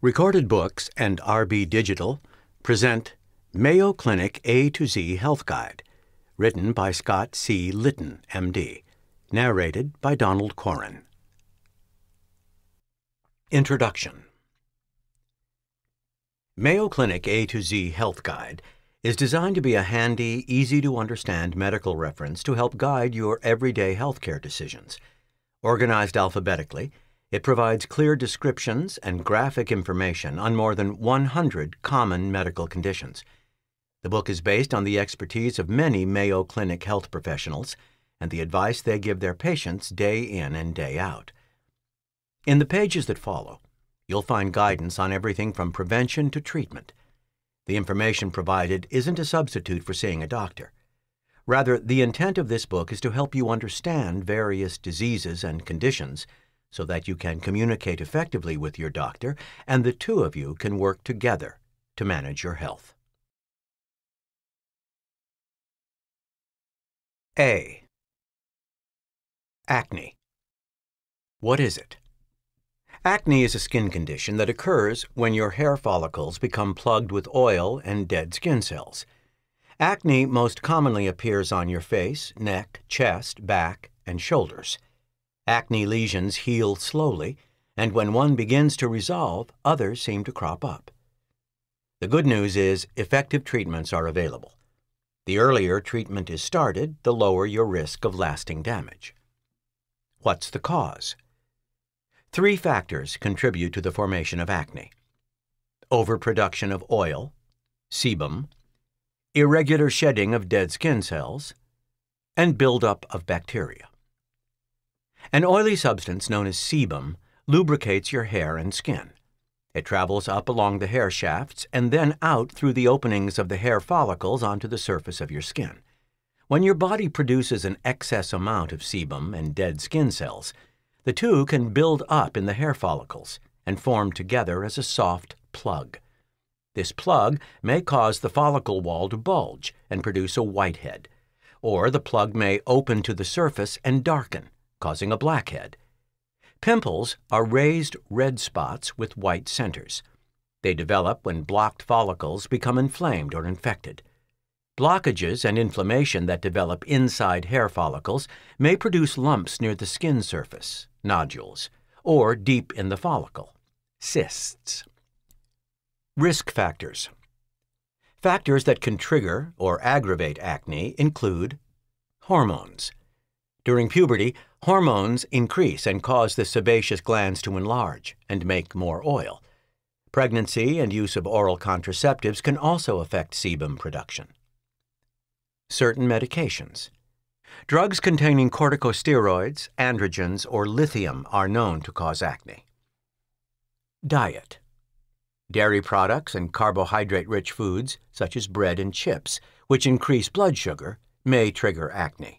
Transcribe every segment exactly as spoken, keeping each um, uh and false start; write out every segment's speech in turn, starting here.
Recorded Books and R B Digital present Mayo Clinic A to Z Health Guide, written by Scott C. Litton, M D, narrated by Donald Corren. Introduction. Mayo Clinic A to Z Health Guide is designed to be a handy, easy-to-understand medical reference to help guide your everyday healthcare decisions. Organized alphabetically, it provides clear descriptions and graphic information on more than one hundred common medical conditions. The book is based on the expertise of many Mayo Clinic health professionals and the advice they give their patients day in and day out. In the pages that follow, you'll find guidance on everything from prevention to treatment. The information provided isn't a substitute for seeing a doctor. Rather, the intent of this book is to help you understand various diseases and conditions so that you can communicate effectively with your doctor and the two of you can work together to manage your health. A. Acne. What is it? Acne is a skin condition that occurs when your hair follicles become plugged with oil and dead skin cells. Acne most commonly appears on your face, neck, chest, back, and shoulders. Acne lesions heal slowly, and when one begins to resolve, others seem to crop up. The good news is effective treatments are available. The earlier treatment is started, the lower your risk of lasting damage. What's the cause? Three factors contribute to the formation of acne: overproduction of oil, sebum, irregular shedding of dead skin cells, and buildup of bacteria. An oily substance known as sebum lubricates your hair and skin. It travels up along the hair shafts and then out through the openings of the hair follicles onto the surface of your skin. When your body produces an excess amount of sebum and dead skin cells, the two can build up in the hair follicles and form together as a soft plug. This plug may cause the follicle wall to bulge and produce a whitehead, or the plug may open to the surface and darken, causing a blackhead. Pimples are raised red spots with white centers. They develop when blocked follicles become inflamed or infected. Blockages and inflammation that develop inside hair follicles may produce lumps near the skin surface, nodules, or deep in the follicle, cysts. Risk factors. Factors that can trigger or aggravate acne include hormones. During puberty, hormones increase and cause the sebaceous glands to enlarge and make more oil. Pregnancy and use of oral contraceptives can also affect sebum production. Certain medications. Drugs containing corticosteroids, androgens, or lithium are known to cause acne. Diet. Dairy products and carbohydrate-rich foods, such as bread and chips, which increase blood sugar, may trigger acne.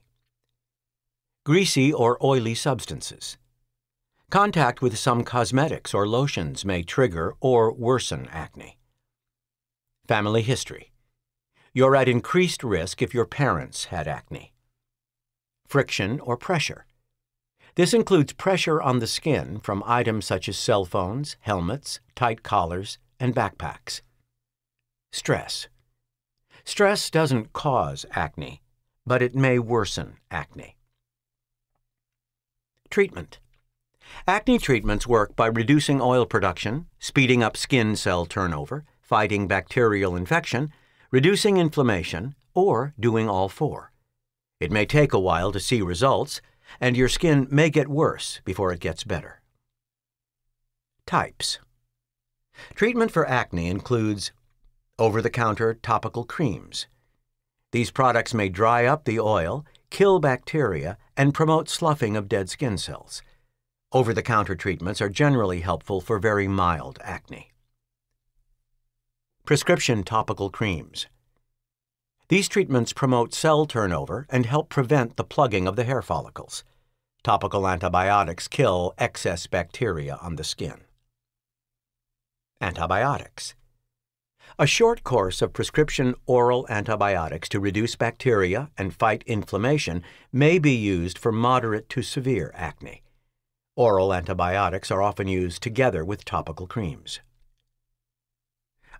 Greasy or oily substances. Contact with some cosmetics or lotions may trigger or worsen acne. Family history. You're at increased risk if your parents had acne. Friction or pressure. This includes pressure on the skin from items such as cell phones, helmets, tight collars, and backpacks. Stress. Stress doesn't cause acne, but it may worsen acne. Treatment. Acne treatments work by reducing oil production, speeding up skin cell turnover, fighting bacterial infection, reducing inflammation, or doing all four. It may take a while to see results, and your skin may get worse before it gets better. Types. Treatment for acne includes over-the-counter topical creams. These products may dry up the oil, kill bacteria, and promote sloughing of dead skin cells. Over-the-counter treatments are generally helpful for very mild acne. Prescription topical creams. These treatments promote cell turnover and help prevent the plugging of the hair follicles. Topical antibiotics kill excess bacteria on the skin. Antibiotics. A short course of prescription oral antibiotics to reduce bacteria and fight inflammation may be used for moderate to severe acne. Oral antibiotics are often used together with topical creams.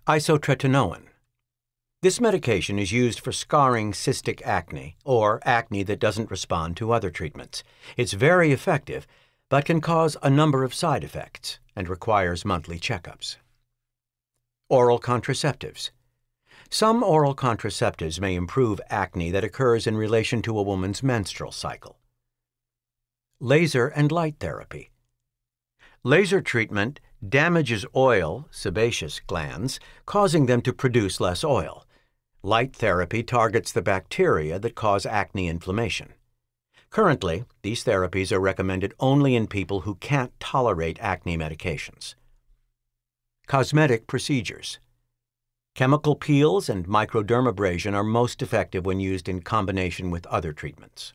Isotretinoin. This medication is used for scarring cystic acne or acne that doesn't respond to other treatments. It's very effective, but can cause a number of side effects and requires monthly checkups. Oral contraceptives. Some oral contraceptives may improve acne that occurs in relation to a woman's menstrual cycle. Laser and light therapy. Laser treatment damages oil, sebaceous glands, causing them to produce less oil. Light therapy targets the bacteria that cause acne inflammation. Currently, these therapies are recommended only in people who can't tolerate acne medications. Cosmetic procedures. Chemical peels and microdermabrasion are most effective when used in combination with other treatments.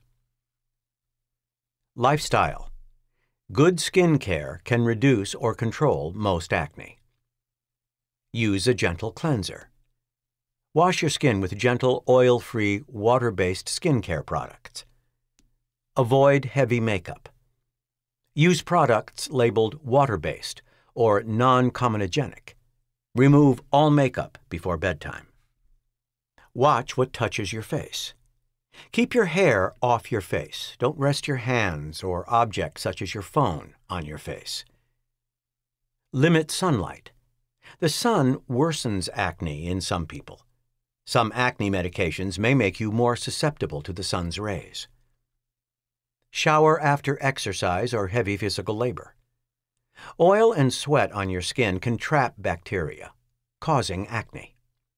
Lifestyle. Good skin care can reduce or control most acne. Use a gentle cleanser. Wash your skin with gentle, oil-free, water-based skincare products. Avoid heavy makeup. Use products labeled water-based or non-comedogenic. Remove all makeup before bedtime. Watch what touches your face. Keep your hair off your face. Don't rest your hands or objects such as your phone on your face. Limit sunlight. The sun worsens acne in some people. Some acne medications may make you more susceptible to the sun's rays. Shower after exercise or heavy physical labor. Oil and sweat on your skin can trap bacteria, causing acne.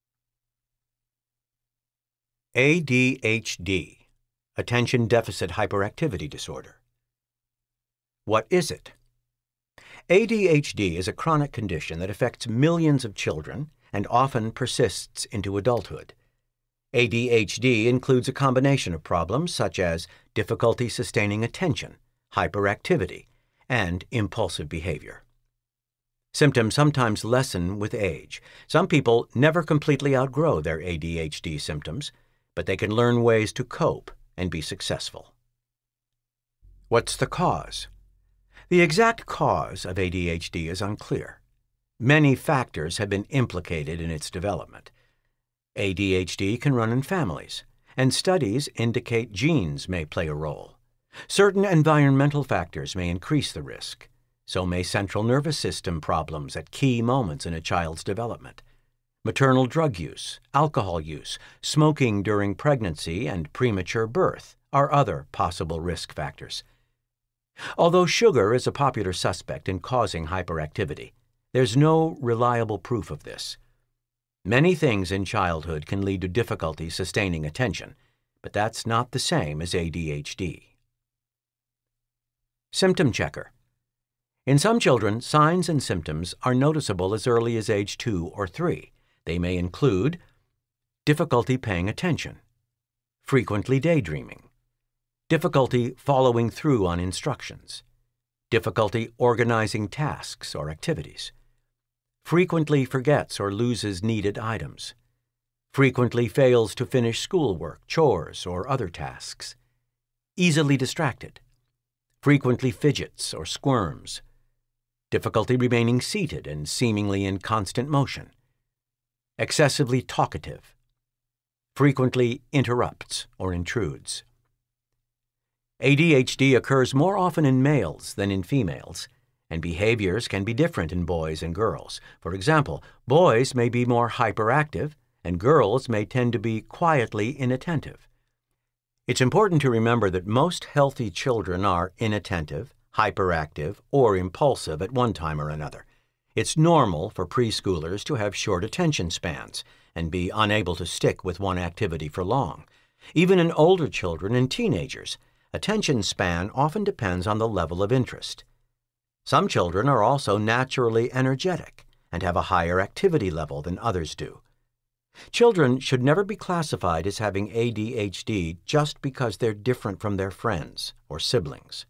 A D H D, Attention Deficit Hyperactivity Disorder. What is it? A D H D is a chronic condition that affects millions of children and often persists into adulthood. A D H D includes a combination of problems such as difficulty sustaining attention, hyperactivity, and impulsive behavior. Symptoms sometimes lessen with age. Some people never completely outgrow their A D H D symptoms, but they can learn ways to cope and be successful. What's the cause? The exact cause of A D H D is unclear. Many factors have been implicated in its development. A D H D can run in families, and studies indicate genes may play a role. Certain environmental factors may increase the risk. So may central nervous system problems at key moments in a child's development. Maternal drug use, alcohol use, smoking during pregnancy, and premature birth are other possible risk factors. Although sugar is a popular suspect in causing hyperactivity, there's no reliable proof of this. Many things in childhood can lead to difficulty sustaining attention, but that's not the same as A D H D. Symptom checker. In some children, signs and symptoms are noticeable as early as age two or three. They may include difficulty paying attention, frequently daydreaming, difficulty following through on instructions, difficulty organizing tasks or activities, frequently forgets or loses needed items, frequently fails to finish schoolwork, chores, or other tasks, easily distracted, frequently fidgets or squirms, difficulty remaining seated and seemingly in constant motion, excessively talkative, frequently interrupts or intrudes. A D H D occurs more often in males than in females, and behaviors can be different in boys and girls. For example, boys may be more hyperactive, and girls may tend to be quietly inattentive. It's important to remember that most healthy children are inattentive, hyperactive, or impulsive at one time or another. It's normal for preschoolers to have short attention spans and be unable to stick with one activity for long. Even in older children and teenagers, attention span often depends on the level of interest. Some children are also naturally energetic and have a higher activity level than others do. Children should never be classified as having A D H D just because they're different from their friends or siblings.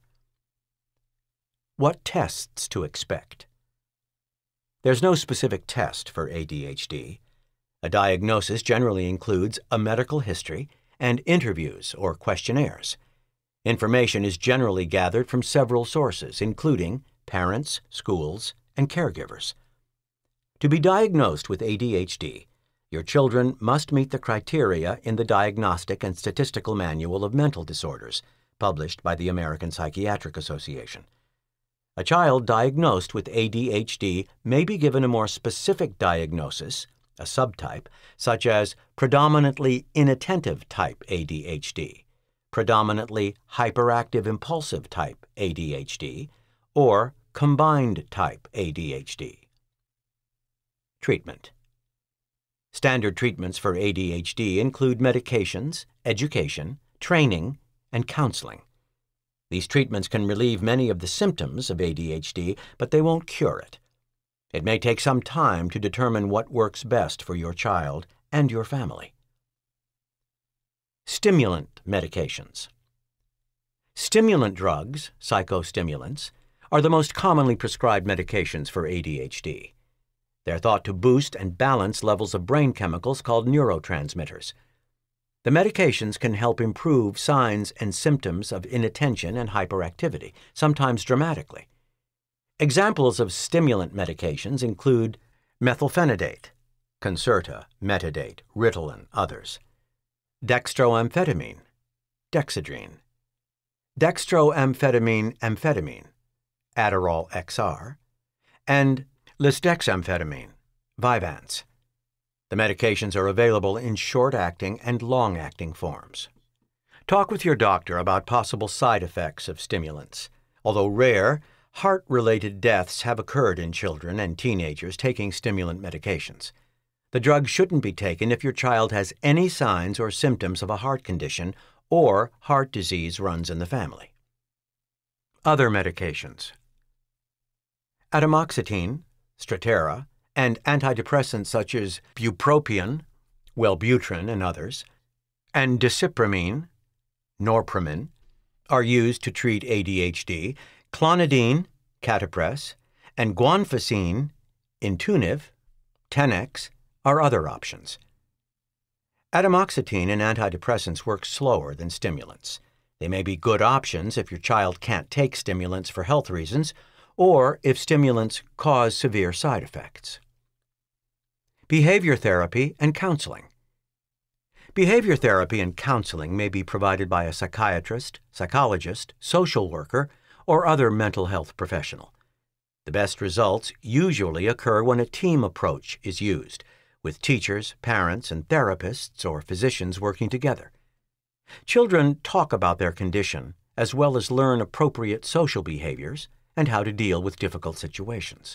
What tests to expect? There's no specific test for A D H D. A diagnosis generally includes a medical history and interviews or questionnaires. Information is generally gathered from several sources, including parents, schools, and caregivers. To be diagnosed with A D H D, your children must meet the criteria in the Diagnostic and Statistical Manual of Mental Disorders, published by the American Psychiatric Association. A child diagnosed with A D H D may be given a more specific diagnosis, a subtype, such as predominantly inattentive type A D H D, predominantly hyperactive impulsive type A D H D, or combined type A D H D. Treatment. Standard treatments for A D H D include medications, education, training, and counseling. These treatments can relieve many of the symptoms of A D H D, but they won't cure it. It may take some time to determine what works best for your child and your family. Stimulant medications. Stimulant drugs, psychostimulants, are the most commonly prescribed medications for A D H D. They're thought to boost and balance levels of brain chemicals called neurotransmitters. The medications can help improve signs and symptoms of inattention and hyperactivity, sometimes dramatically. Examples of stimulant medications include methylphenidate, Concerta, Metadate, Ritalin, others; dextroamphetamine, Dexedrine; dextroamphetamine amphetamine, Adderall X R; and lisdexamphetamine, Vyvanse. The medications are available in short-acting and long-acting forms. Talk with your doctor about possible side effects of stimulants. Although rare, heart-related deaths have occurred in children and teenagers taking stimulant medications. The drug shouldn't be taken if your child has any signs or symptoms of a heart condition or heart disease runs in the family. Other medications. Atomoxetine, Strattera, and antidepressants such as bupropion, Wellbutrin, and others, and desipramine, norpramine, are used to treat A D H D. Clonidine, Catapress, and guanfacine, Intuniv, Tenex, are other options. Atomoxetine and antidepressants work slower than stimulants. They may be good options if your child can't take stimulants for health reasons, or if stimulants cause severe side effects. Behavior therapy and counseling. Behavior therapy and counseling may be provided by a psychiatrist, psychologist, social worker, or other mental health professional. The best results usually occur when a team approach is used, with teachers, parents, and therapists or physicians working together. Children talk about their condition, as well as learn appropriate social behaviors and how to deal with difficult situations.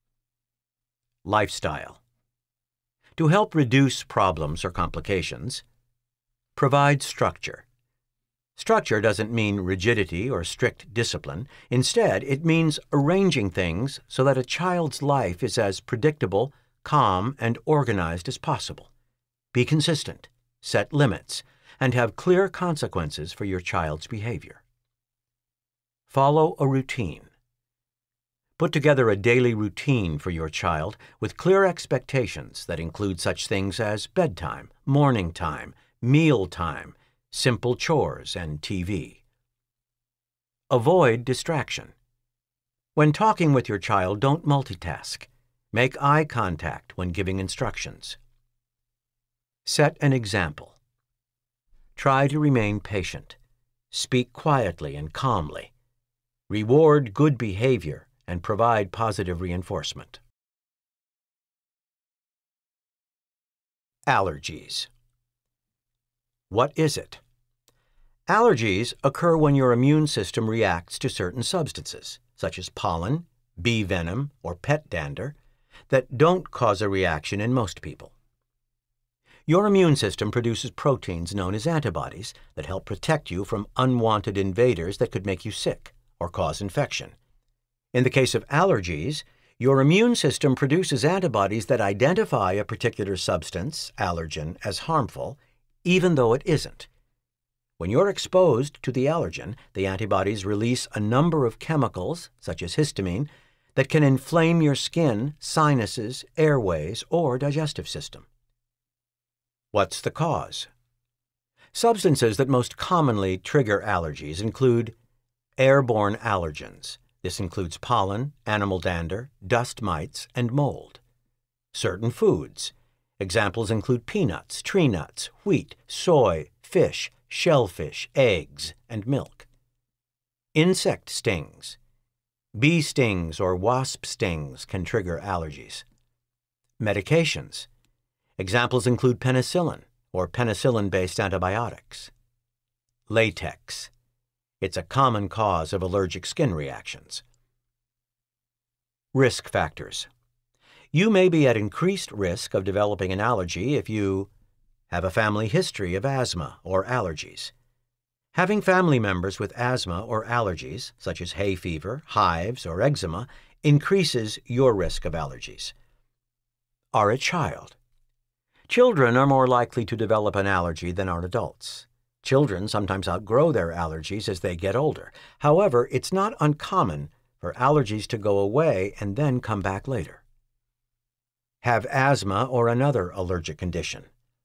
Lifestyle. To help reduce problems or complications, provide structure. Structure doesn't mean rigidity or strict discipline. Instead, it means arranging things so that a child's life is as predictable, calm, and organized as possible. Be consistent, set limits, and have clear consequences for your child's behavior. Follow a routine. Put together a daily routine for your child with clear expectations that include such things as bedtime, morning time, meal time, simple chores, and T V. Avoid distraction. When talking with your child, don't multitask. Make eye contact when giving instructions. Set an example. Try to remain patient. Speak quietly and calmly. Reward good behavior and provide positive reinforcement. Allergies. What is it? Allergies occur when your immune system reacts to certain substances, such as pollen, bee venom, or pet dander, that don't cause a reaction in most people. Your immune system produces proteins known as antibodies that help protect you from unwanted invaders that could make you sick or cause infection. In the case of allergies, your immune system produces antibodies that identify a particular substance, allergen, as harmful, even though it isn't. When you're exposed to the allergen, the antibodies release a number of chemicals, such as histamine, that can inflame your skin, sinuses, airways, or digestive system. What's the cause? Substances that most commonly trigger allergies include airborne allergens. This includes pollen, animal dander, dust mites, and mold. Certain foods. Examples include peanuts, tree nuts, wheat, soy, fish, shellfish, eggs, and milk. Insect stings. Bee stings or wasp stings can trigger allergies. Medications. Examples include penicillin or penicillin-based antibiotics. Latex. It's a common cause of allergic skin reactions. Risk factors. You may be at increased risk of developing an allergy if you have a family history of asthma or allergies. Having family members with asthma or allergies, such as hay fever, hives, or eczema, increases your risk of allergies. Are a child. Children are more likely to develop an allergy than are adults. Children sometimes outgrow their allergies as they get older. However, it's not uncommon for allergies to go away and then come back later. Have asthma or another allergic condition.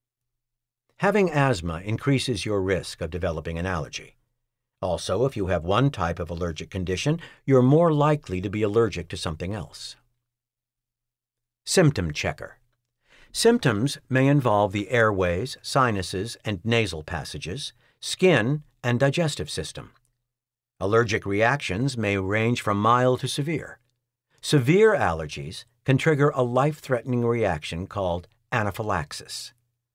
Having asthma increases your risk of developing an allergy. Also, if you have one type of allergic condition, you're more likely to be allergic to something else. Symptom checker. Symptoms may involve the airways, sinuses, and nasal passages, skin, and digestive system. Allergic reactions may range from mild to severe. Severe allergies can trigger a life-threatening reaction called anaphylaxis.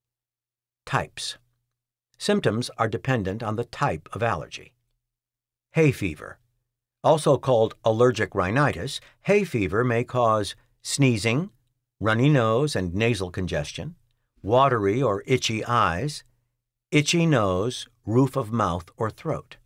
Types. Symptoms are dependent on the type of allergy. Hay fever. Also called allergic rhinitis, hay fever may cause sneezing, runny nose and nasal congestion, watery or itchy eyes, itchy nose, roof of mouth or throat.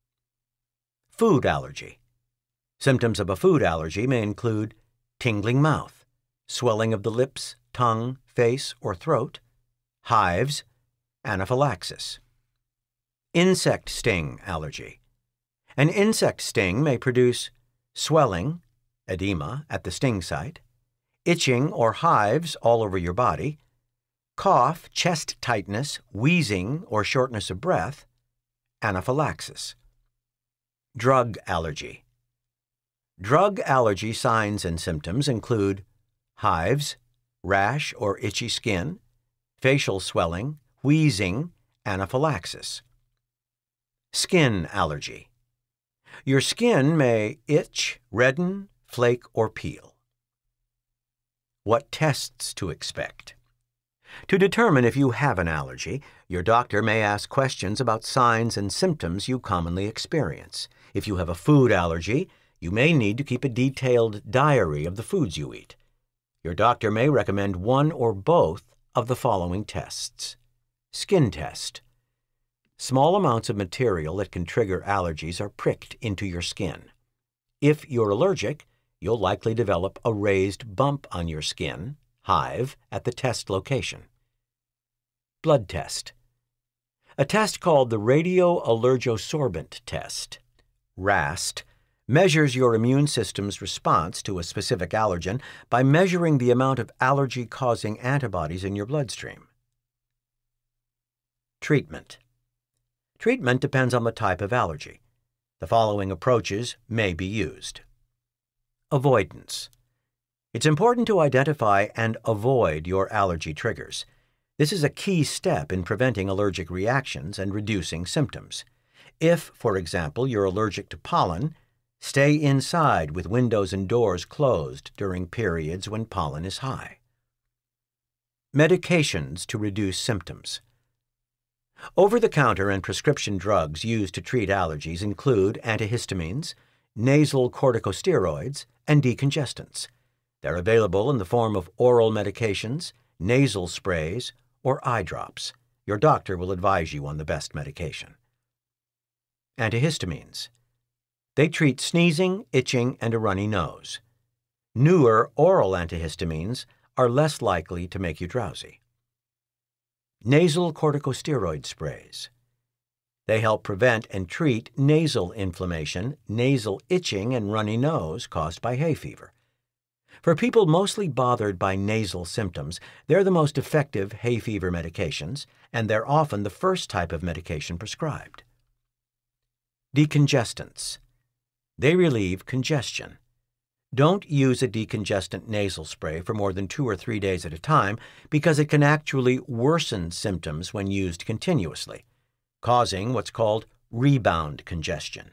Food allergy. Symptoms of a food allergy may include tingling mouth, swelling of the lips, tongue, face, or throat, hives, anaphylaxis. Insect sting allergy. An insect sting may produce swelling, edema at the sting site, itching or hives all over your body, cough, chest tightness, wheezing or shortness of breath, anaphylaxis. Drug allergy. Drug allergy signs and symptoms include hives, rash or itchy skin, facial swelling, wheezing, anaphylaxis. Skin allergy. Your skin may itch, redden, flake, or peel. What tests to expect? To determine if you have an allergy, your doctor may ask questions about signs and symptoms you commonly experience. If you have a food allergy, you may need to keep a detailed diary of the foods you eat. Your doctor may recommend one or both of the following tests. Skin test. Small amounts of material that can trigger allergies are pricked into your skin. If you're allergic, you'll likely develop a raised bump on your skin, hive, at the test location. Blood test. A test called the radioallergosorbent test, RAST, measures your immune system's response to a specific allergen by measuring the amount of allergy-causing antibodies in your bloodstream. Treatment. Treatment depends on the type of allergy. The following approaches may be used. Avoidance. It's important to identify and avoid your allergy triggers. This is a key step in preventing allergic reactions and reducing symptoms. If, for example, you're allergic to pollen, stay inside with windows and doors closed during periods when pollen is high. Medications to reduce symptoms. Over-the-counter and prescription drugs used to treat allergies include antihistamines, nasal corticosteroids, and decongestants. They're available in the form of oral medications, nasal sprays, or eye drops. Your doctor will advise you on the best medication. Antihistamines. They treat sneezing, itching, and a runny nose. Newer oral antihistamines are less likely to make you drowsy. Nasal corticosteroid sprays. They help prevent and treat nasal inflammation, nasal itching, and runny nose caused by hay fever. For people mostly bothered by nasal symptoms, they're the most effective hay fever medications, and they're often the first type of medication prescribed. Decongestants. They relieve congestion. Don't use a decongestant nasal spray for more than two or three days at a time because it can actually worsen symptoms when used continuously, causing what's called rebound congestion.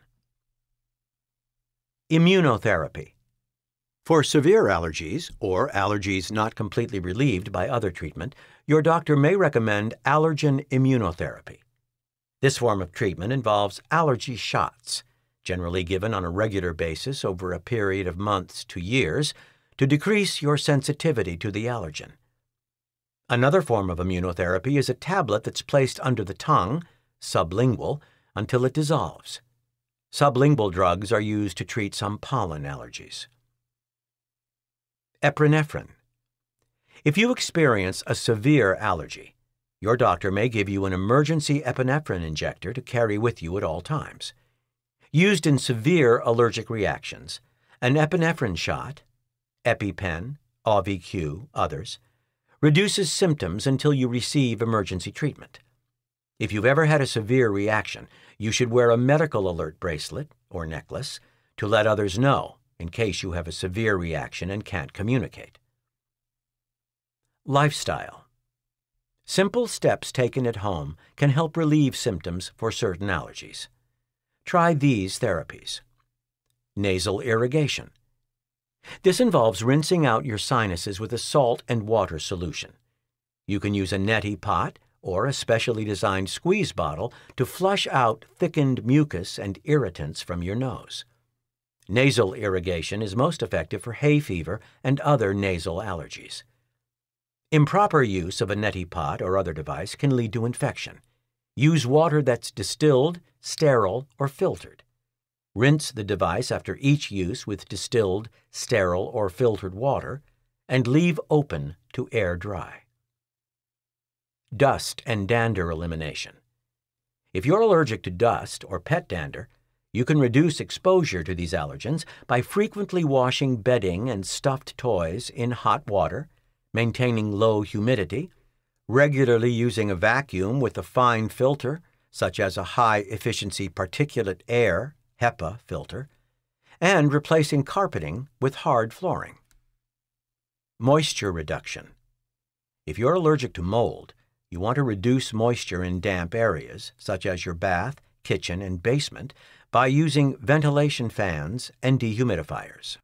Immunotherapy. For severe allergies, or allergies not completely relieved by other treatment, your doctor may recommend allergen immunotherapy. This form of treatment involves allergy shots, generally given on a regular basis over a period of months to years, to decrease your sensitivity to the allergen. Another form of immunotherapy is a tablet that's placed under the tongue, sublingual, until it dissolves. Sublingual drugs are used to treat some pollen allergies. Epinephrine. If you experience a severe allergy, your doctor may give you an emergency epinephrine injector to carry with you at all times. Used in severe allergic reactions, an epinephrine shot, EpiPen, Auvi-Q, others, reduces symptoms until you receive emergency treatment. If you've ever had a severe reaction, you should wear a medical alert bracelet or necklace to let others know in case you have a severe reaction and can't communicate. Lifestyle. Simple steps taken at home can help relieve symptoms for certain allergies. Try these therapies. Nasal irrigation. This involves rinsing out your sinuses with a salt and water solution. You can use a neti pot or a specially designed squeeze bottle to flush out thickened mucus and irritants from your nose. Nasal irrigation is most effective for hay fever and other nasal allergies. Improper use of a neti pot or other device can lead to infection. Use water that's distilled, sterile, or filtered. Rinse the device after each use with distilled, sterile, or filtered water, and leave open to air dry. Dust and dander elimination. If you're allergic to dust or pet dander, you can reduce exposure to these allergens by frequently washing bedding and stuffed toys in hot water, maintaining low humidity, regularly using a vacuum with a fine filter, such as a high-efficiency particulate air HEPA filter, and replacing carpeting with hard flooring. Moisture reduction. If you're allergic to mold, you want to reduce moisture in damp areas, such as your bath, kitchen, and basement, by using ventilation fans and dehumidifiers.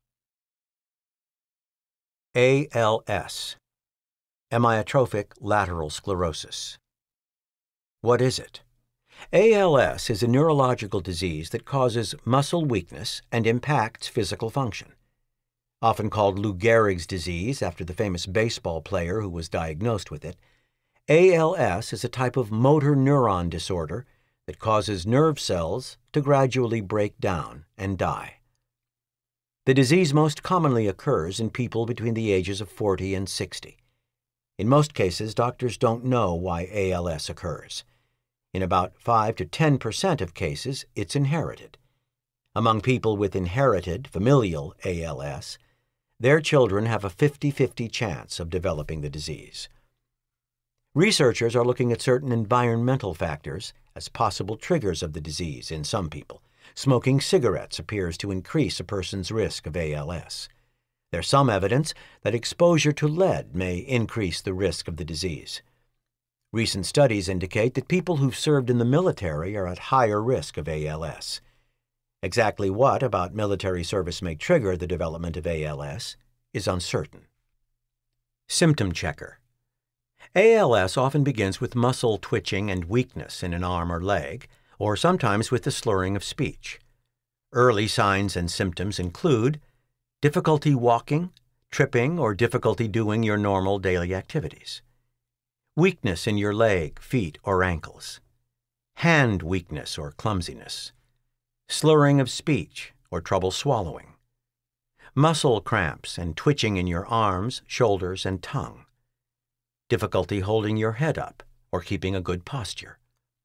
A L S. Amyotrophic lateral sclerosis. What is it? A L S is a neurological disease that causes muscle weakness and impacts physical function. Often called Lou Gehrig's disease after the famous baseball player who was diagnosed with it, A L S is a type of motor neuron disorder that causes nerve cells to gradually break down and die. The disease most commonly occurs in people between the ages of forty and sixty. In most cases, doctors don't know why A L S occurs. In about five to ten percent of cases, it's inherited. Among people with inherited familial A L S, their children have a fifty-fifty chance of developing the disease. Researchers are looking at certain environmental factors as possible triggers of the disease in some people. Smoking cigarettes appears to increase a person's risk of A L S. There's some evidence that exposure to lead may increase the risk of the disease. Recent studies indicate that people who've served in the military are at higher risk of A L S. Exactly what about military service may trigger the development of A L S is uncertain. Symptom checker. A L S often begins with muscle twitching and weakness in an arm or leg, or sometimes with the slurring of speech. Early signs and symptoms include difficulty walking, tripping, or difficulty doing your normal daily activities. Weakness in your leg, feet, or ankles. Hand weakness or clumsiness. Slurring of speech or trouble swallowing. Muscle cramps and twitching in your arms, shoulders, and tongue. Difficulty holding your head up or keeping a good posture.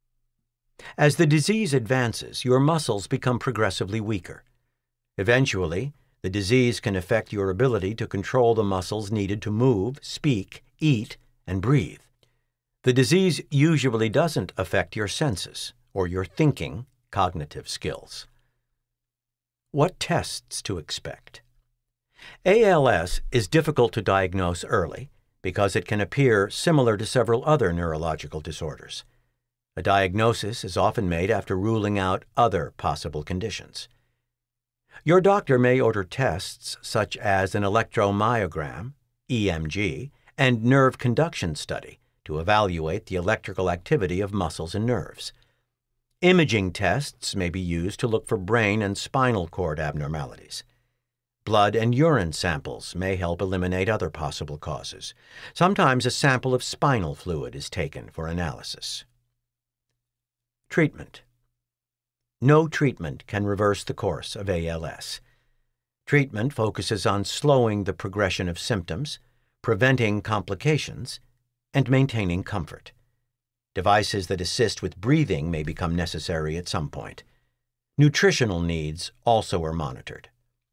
As the disease advances, your muscles become progressively weaker. Eventually, the disease can affect your ability to control the muscles needed to move, speak, eat, and breathe. The disease usually doesn't affect your senses or your thinking, cognitive skills. What tests to expect? A L S is difficult to diagnose early because it can appear similar to several other neurological disorders. A diagnosis is often made after ruling out other possible conditions. Your doctor may order tests such as an electromyogram, E M G, and nerve conduction study to evaluate the electrical activity of muscles and nerves. Imaging tests may be used to look for brain and spinal cord abnormalities. Blood and urine samples may help eliminate other possible causes. Sometimes a sample of spinal fluid is taken for analysis. Treatment. No treatment can reverse the course of A L S. Treatment focuses on slowing the progression of symptoms, preventing complications, and maintaining comfort. Devices that assist with breathing may become necessary at some point. Nutritional needs also are monitored.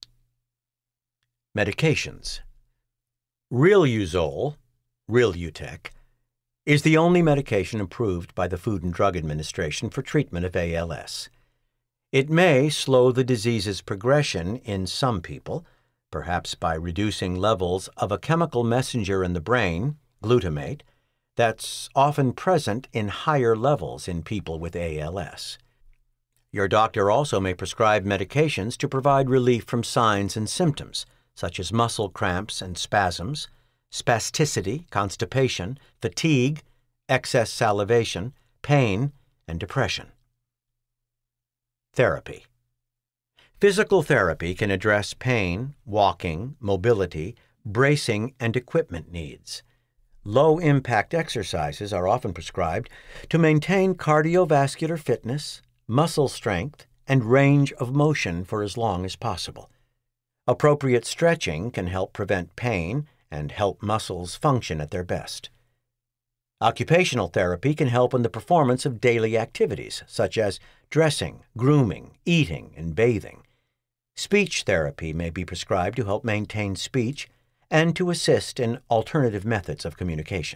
Medications. Riluzole, Rilutec, is the only medication approved by the Food and Drug Administration for treatment of A L S. It may slow the disease's progression in some people, perhaps by reducing levels of a chemical messenger in the brain, glutamate, that's often present in higher levels in people with A L S. Your doctor also may prescribe medications to provide relief from signs and symptoms, such as muscle cramps and spasms, spasticity, constipation, fatigue, excess salivation, pain, and depression. Therapy. Physical therapy can address pain, walking, mobility, bracing, and equipment needs. Low-impact exercises are often prescribed to maintain cardiovascular fitness, muscle strength, and range of motion for as long as possible. Appropriate stretching can help prevent pain and help muscles function at their best. Occupational therapy can help in the performance of daily activities, such as dressing, grooming, eating, and bathing. Speech therapy may be prescribed to help maintain speech and to assist in alternative methods of communication.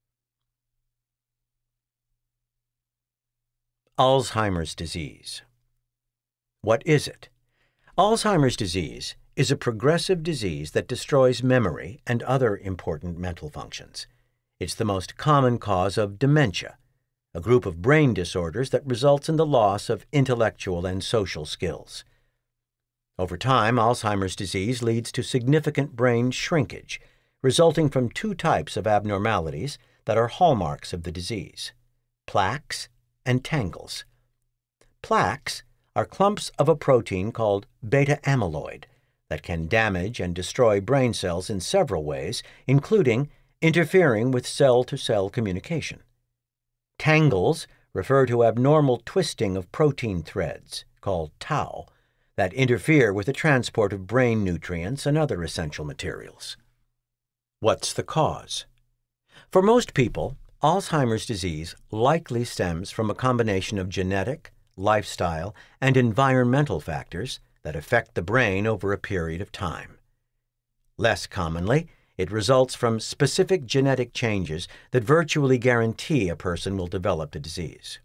Alzheimer's disease. What is it? Alzheimer's disease is a progressive disease that destroys memory and other important mental functions. It's the most common cause of dementia, a group of brain disorders that results in the loss of intellectual and social skills. Over time, Alzheimer's disease leads to significant brain shrinkage, resulting from two types of abnormalities that are hallmarks of the disease: plaques and tangles. Plaques are clumps of a protein called beta amyloid that can damage and destroy brain cells in several ways, including interfering with cell-to-cell communication. Tangles refer to abnormal twisting of protein threads, called tau, that interfere with the transport of brain nutrients and other essential materials. What's the cause? For most people, Alzheimer's disease likely stems from a combination of genetic, lifestyle, and environmental factors that affect the brain over a period of time. Less commonly, it results from specific genetic changes that virtually guarantee a person will develop the disease.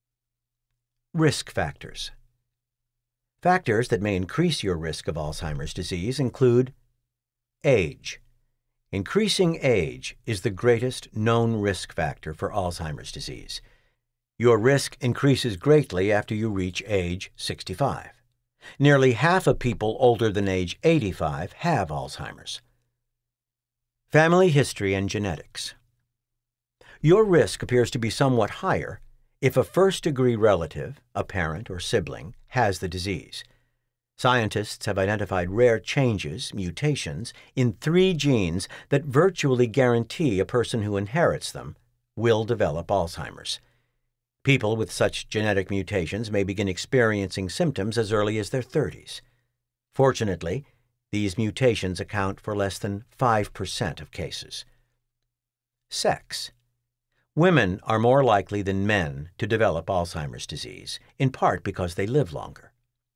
Risk factors. Factors that may increase your risk of Alzheimer's disease include age. Increasing age is the greatest known risk factor for Alzheimer's disease. Your risk increases greatly after you reach age sixty-five. Nearly half of people older than age eighty-five have Alzheimer's. Family history and genetics. Your risk appears to be somewhat higher if a first-degree relative, a parent or sibling, has the disease. Scientists have identified rare changes, mutations, in three genes that virtually guarantee a person who inherits them will develop Alzheimer's. People with such genetic mutations may begin experiencing symptoms as early as their thirties. Fortunately, these mutations account for less than five percent of cases. Sex. Women are more likely than men to develop Alzheimer's disease, in part because they live longer.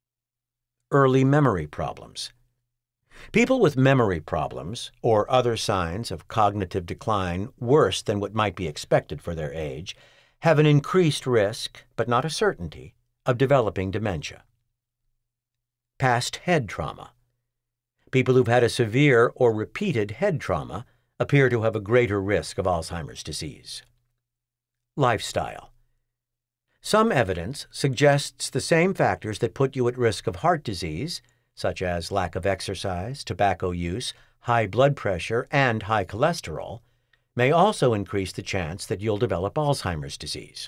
Early memory problems. People with memory problems or other signs of cognitive decline worse than what might be expected for their age have an increased risk, but not a certainty, of developing dementia. Past head trauma. People who've had a severe or repeated head trauma appear to have a greater risk of Alzheimer's disease. Lifestyle. Some evidence suggests the same factors that put you at risk of heart disease, such as lack of exercise, tobacco use, high blood pressure, and high cholesterol, may also increase the chance that you'll develop Alzheimer's disease.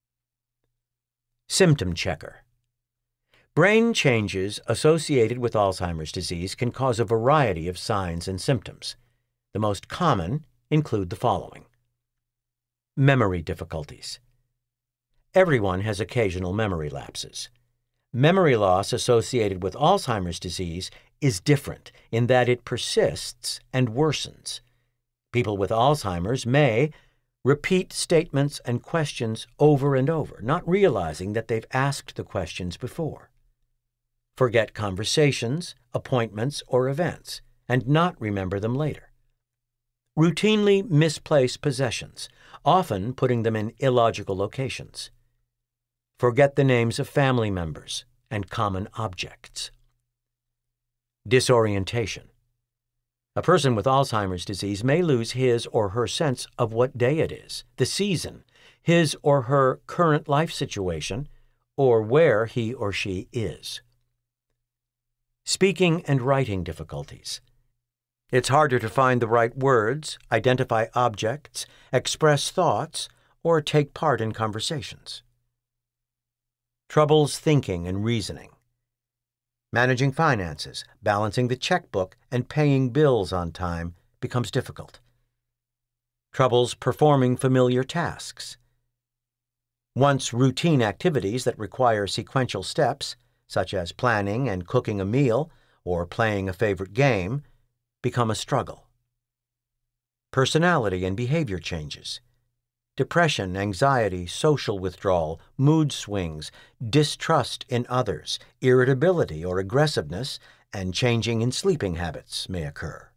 Symptom checker. Brain changes associated with Alzheimer's disease can cause a variety of signs and symptoms. The most common include the following. Memory difficulties. Everyone has occasional memory lapses. Memory loss associated with Alzheimer's disease is different in that it persists and worsens. People with Alzheimer's may repeat statements and questions over and over, not realizing that they've asked the questions before. Forget conversations, appointments, or events, and not remember them later. Routinely misplace possessions, often putting them in illogical locations. Forget the names of family members and common objects. Disorientation. A person with Alzheimer's disease may lose his or her sense of what day it is, the season, his or her current life situation, or where he or she is. Speaking and writing difficulties. It's harder to find the right words, identify objects, express thoughts, or take part in conversations. Troubles thinking and reasoning. Managing finances, balancing the checkbook, and paying bills on time becomes difficult. Troubles performing familiar tasks. Once routine activities that require sequential steps, such as planning and cooking a meal or playing a favorite game, become a struggle. Personality and behavior changes. Depression, anxiety, social withdrawal, mood swings, distrust in others, irritability or aggressiveness, and changing in sleeping habits may occur.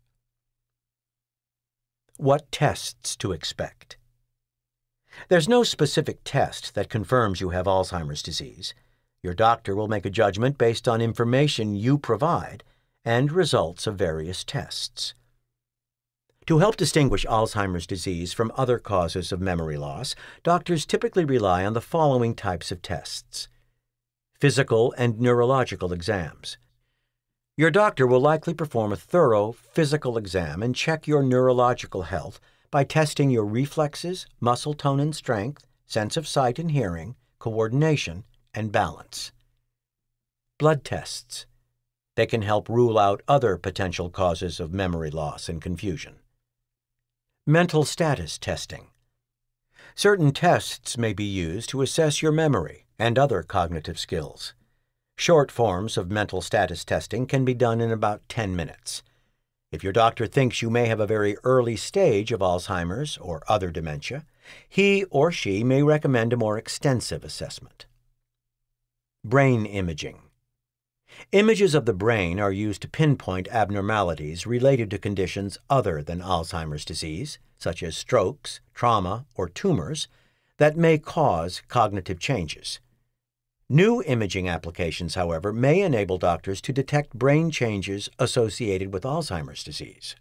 What tests to expect? There's no specific test that confirms you have Alzheimer's disease. Your doctor will make a judgment based on information you provide and results of various tests. To help distinguish Alzheimer's disease from other causes of memory loss, doctors typically rely on the following types of tests. Physical and neurological exams. Your doctor will likely perform a thorough physical exam and check your neurological health by testing your reflexes, muscle tone and strength, sense of sight and hearing, coordination, and balance. Blood tests. They can help rule out other potential causes of memory loss and confusion. Mental status testing. Certain tests may be used to assess your memory and other cognitive skills. Short forms of mental status testing can be done in about ten minutes. If your doctor thinks you may have a very early stage of Alzheimer's or other dementia, he or she may recommend a more extensive assessment. Brain imaging. Images of the brain are used to pinpoint abnormalities related to conditions other than Alzheimer's disease, such as strokes, trauma, or tumors, that may cause cognitive changes. New imaging applications, however, may enable doctors to detect brain changes associated with Alzheimer's disease.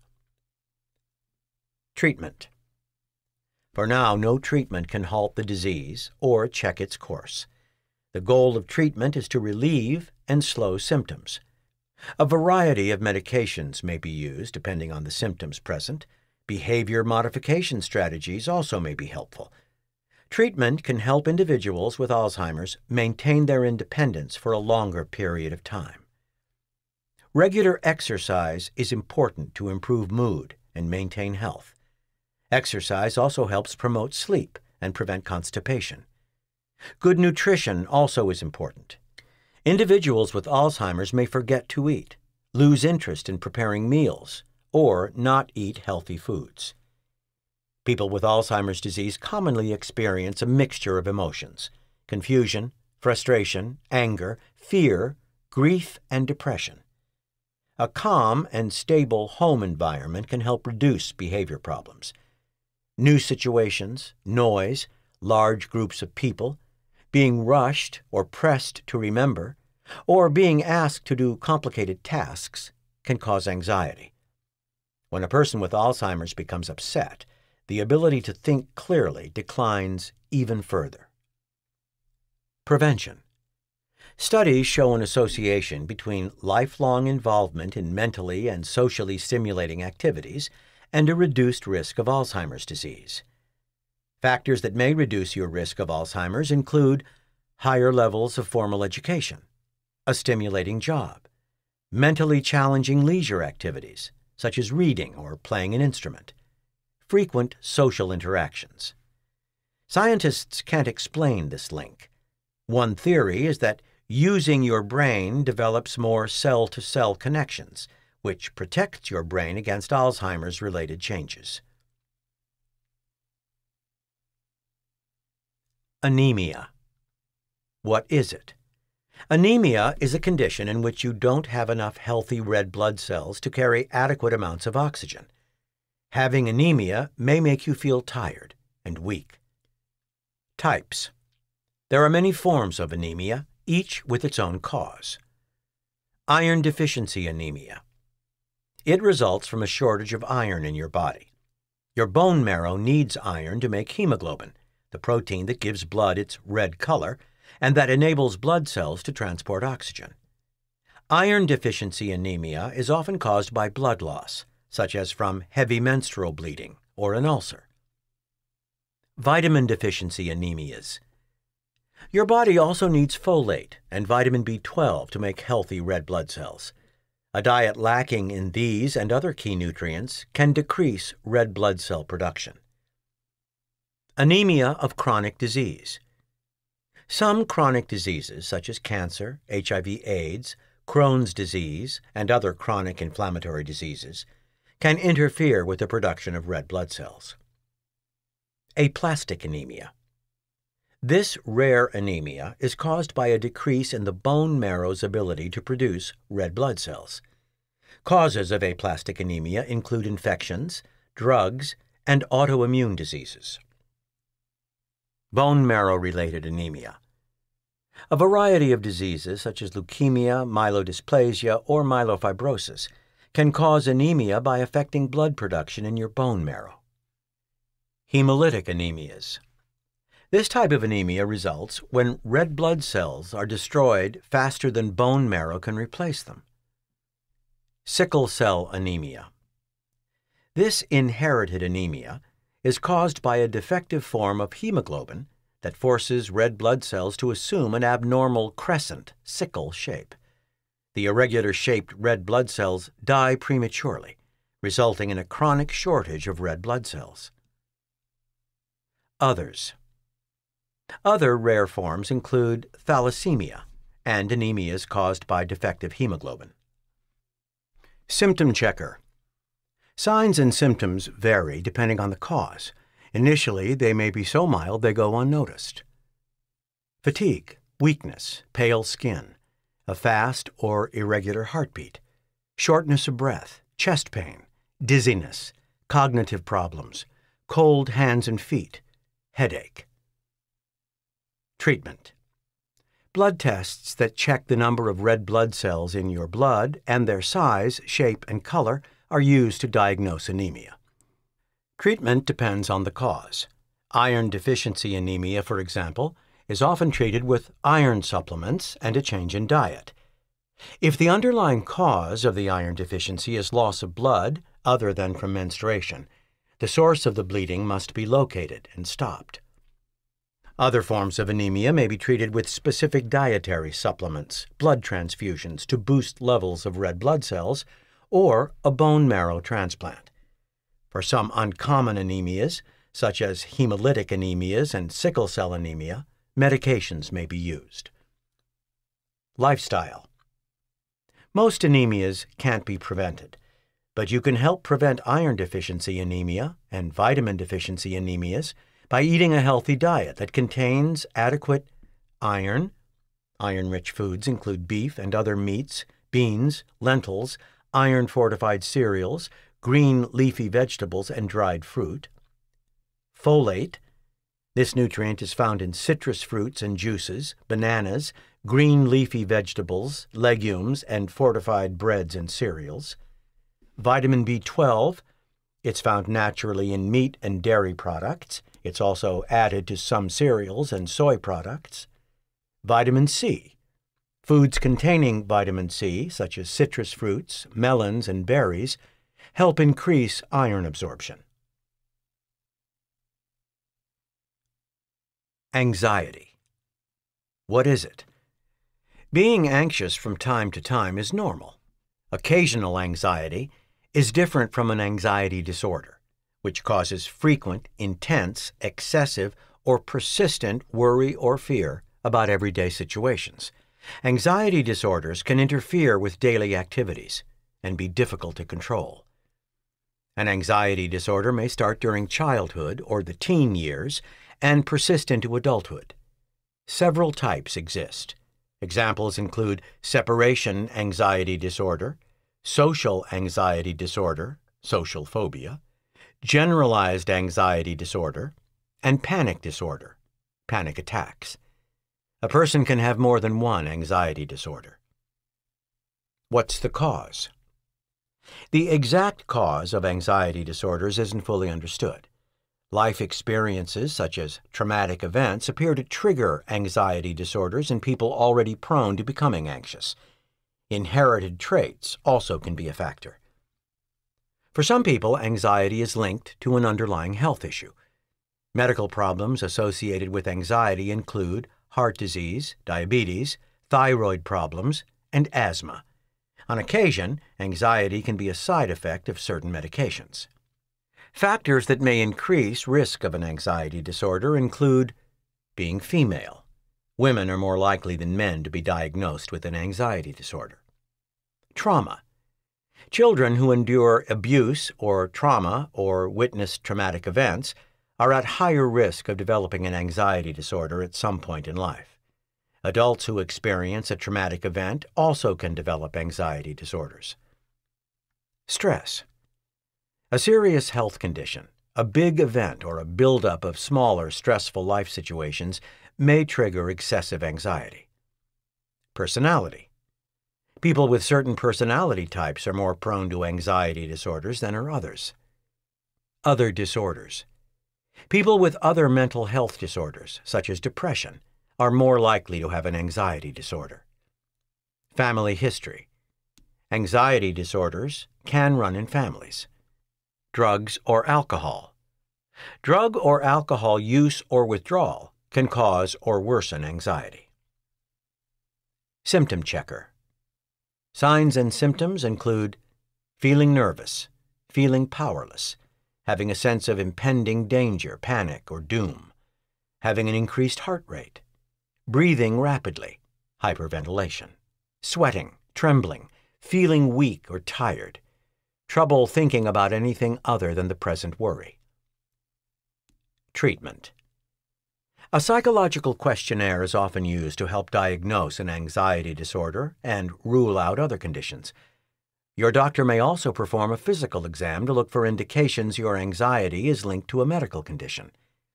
Treatment. For now, no treatment can halt the disease or check its course. The goal of treatment is to relieve and slow symptoms. A variety of medications may be used depending on the symptoms present. Behavior modification strategies also may be helpful. Treatment can help individuals with Alzheimer's maintain their independence for a longer period of time. Regular exercise is important to improve mood and maintain health. Exercise also helps promote sleep and prevent constipation. Good nutrition also is important. Individuals with Alzheimer's may forget to eat, lose interest in preparing meals, or not eat healthy foods. People with Alzheimer's disease commonly experience a mixture of emotions: confusion, frustration, anger, fear, grief, and depression. A calm and stable home environment can help reduce behavior problems. New situations, noise, large groups of people, being rushed or pressed to remember, or being asked to do complicated tasks can cause anxiety. When a person with Alzheimer's becomes upset, the ability to think clearly declines even further. Prevention. Studies show an association between lifelong involvement in mentally and socially stimulating activities and a reduced risk of Alzheimer's disease. Factors that may reduce your risk of Alzheimer's include higher levels of formal education, a stimulating job, mentally challenging leisure activities, such as reading or playing an instrument, frequent social interactions. Scientists can't explain this link. One theory is that using your brain develops more cell-to-cell connections, which protects your brain against Alzheimer's-related changes. Anemia. What is it? Anemia is a condition in which you don't have enough healthy red blood cells to carry adequate amounts of oxygen. Having anemia may make you feel tired and weak. Types. There are many forms of anemia, each with its own cause. Iron deficiency anemia. It results from a shortage of iron in your body. Your bone marrow needs iron to make hemoglobin, the protein that gives blood its red color and that enables blood cells to transport oxygen. Iron deficiency anemia is often caused by blood loss, such as from heavy menstrual bleeding or an ulcer. Vitamin deficiency anemias. Your body also needs folate and vitamin B twelve to make healthy red blood cells. A diet lacking in these and other key nutrients can decrease red blood cell production. Anemia of chronic disease. Some chronic diseases, such as cancer, H I V AIDS, Crohn's disease, and other chronic inflammatory diseases, can interfere with the production of red blood cells. Aplastic anemia. This rare anemia is caused by a decrease in the bone marrow's ability to produce red blood cells. Causes of aplastic anemia include infections, drugs, and autoimmune diseases. Bone marrow-related anemia. A variety of diseases such as leukemia, myelodysplasia, or myelofibrosis can cause anemia by affecting blood production in your bone marrow. Hemolytic anemias. This type of anemia results when red blood cells are destroyed faster than bone marrow can replace them. Sickle cell anemia. This inherited anemia is caused by a defective form of hemoglobin that forces red blood cells to assume an abnormal crescent, sickle shape. The irregular-shaped red blood cells die prematurely, resulting in a chronic shortage of red blood cells. Others. Other rare forms include thalassemia and anemias caused by defective hemoglobin. Symptom checker. Signs and symptoms vary depending on the cause. Initially, they may be so mild they go unnoticed. Fatigue, weakness, pale skin, a fast or irregular heartbeat, shortness of breath, chest pain, dizziness, cognitive problems, cold hands and feet, headache. Treatment. Blood tests that check the number of red blood cells in your blood and their size, shape, and color are used to diagnose anemia. Treatment depends on the cause. Iron deficiency anemia, for example, is often treated with iron supplements and a change in diet. If the underlying cause of the iron deficiency is loss of blood other than from menstruation, the source of the bleeding must be located and stopped. Other forms of anemia may be treated with specific dietary supplements, blood transfusions to boost levels of red blood cells, or a bone marrow transplant. For some uncommon anemias, such as hemolytic anemias and sickle cell anemia, medications may be used. Lifestyle. Most anemias can't be prevented, but you can help prevent iron deficiency anemia and vitamin deficiency anemias by eating a healthy diet that contains adequate iron. Iron-rich foods include beef and other meats, beans, lentils, iron-fortified cereals, green leafy vegetables, and dried fruit. Folate. This nutrient is found in citrus fruits and juices, bananas, green leafy vegetables, legumes, and fortified breads and cereals. Vitamin B twelve, it's found naturally in meat and dairy products. It's also added to some cereals and soy products. Vitamin C. Foods containing vitamin C, such as citrus fruits, melons, and berries, help increase iron absorption. Anxiety. What is it? Being anxious from time to time is normal. Occasional anxiety is different from an anxiety disorder, which causes frequent, intense, excessive, or persistent worry or fear about everyday situations. Anxiety disorders can interfere with daily activities and be difficult to control. An anxiety disorder may start during childhood or the teen years and persist into adulthood. Several types exist. Examples include separation anxiety disorder, social anxiety disorder, social phobia, generalized anxiety disorder, and panic disorder, panic attacks. A person can have more than one anxiety disorder. What's the cause? The exact cause of anxiety disorders isn't fully understood. Life experiences, such as traumatic events, appear to trigger anxiety disorders in people already prone to becoming anxious. Inherited traits also can be a factor. For some people, anxiety is linked to an underlying health issue. Medical problems associated with anxiety include heart disease, diabetes, thyroid problems, and asthma. On occasion, anxiety can be a side effect of certain medications. Factors that may increase risk of an anxiety disorder include being female. Women are more likely than men to be diagnosed with an anxiety disorder. Trauma. Children who endure abuse or trauma or witness traumatic events are at higher risk of developing an anxiety disorder at some point in life. Adults who experience a traumatic event also can develop anxiety disorders. Stress. A serious health condition, a big event, or a buildup of smaller, stressful life situations may trigger excessive anxiety. Personality. People with certain personality types are more prone to anxiety disorders than are others. Other disorders. People with other mental health disorders, such as depression, are more likely to have an anxiety disorder. Family history. Anxiety disorders can run in families. Drugs or alcohol. Drug or alcohol use or withdrawal can cause or worsen anxiety. Symptom checker. Signs and symptoms include feeling nervous, feeling powerless, having a sense of impending danger, panic, or doom, having an increased heart rate, breathing rapidly, hyperventilation, sweating, trembling, feeling weak or tired, trouble thinking about anything other than the present worry. Treatment. A psychological questionnaire is often used to help diagnose an anxiety disorder and rule out other conditions. Your doctor may also perform a physical exam to look for indications your anxiety is linked to a medical condition.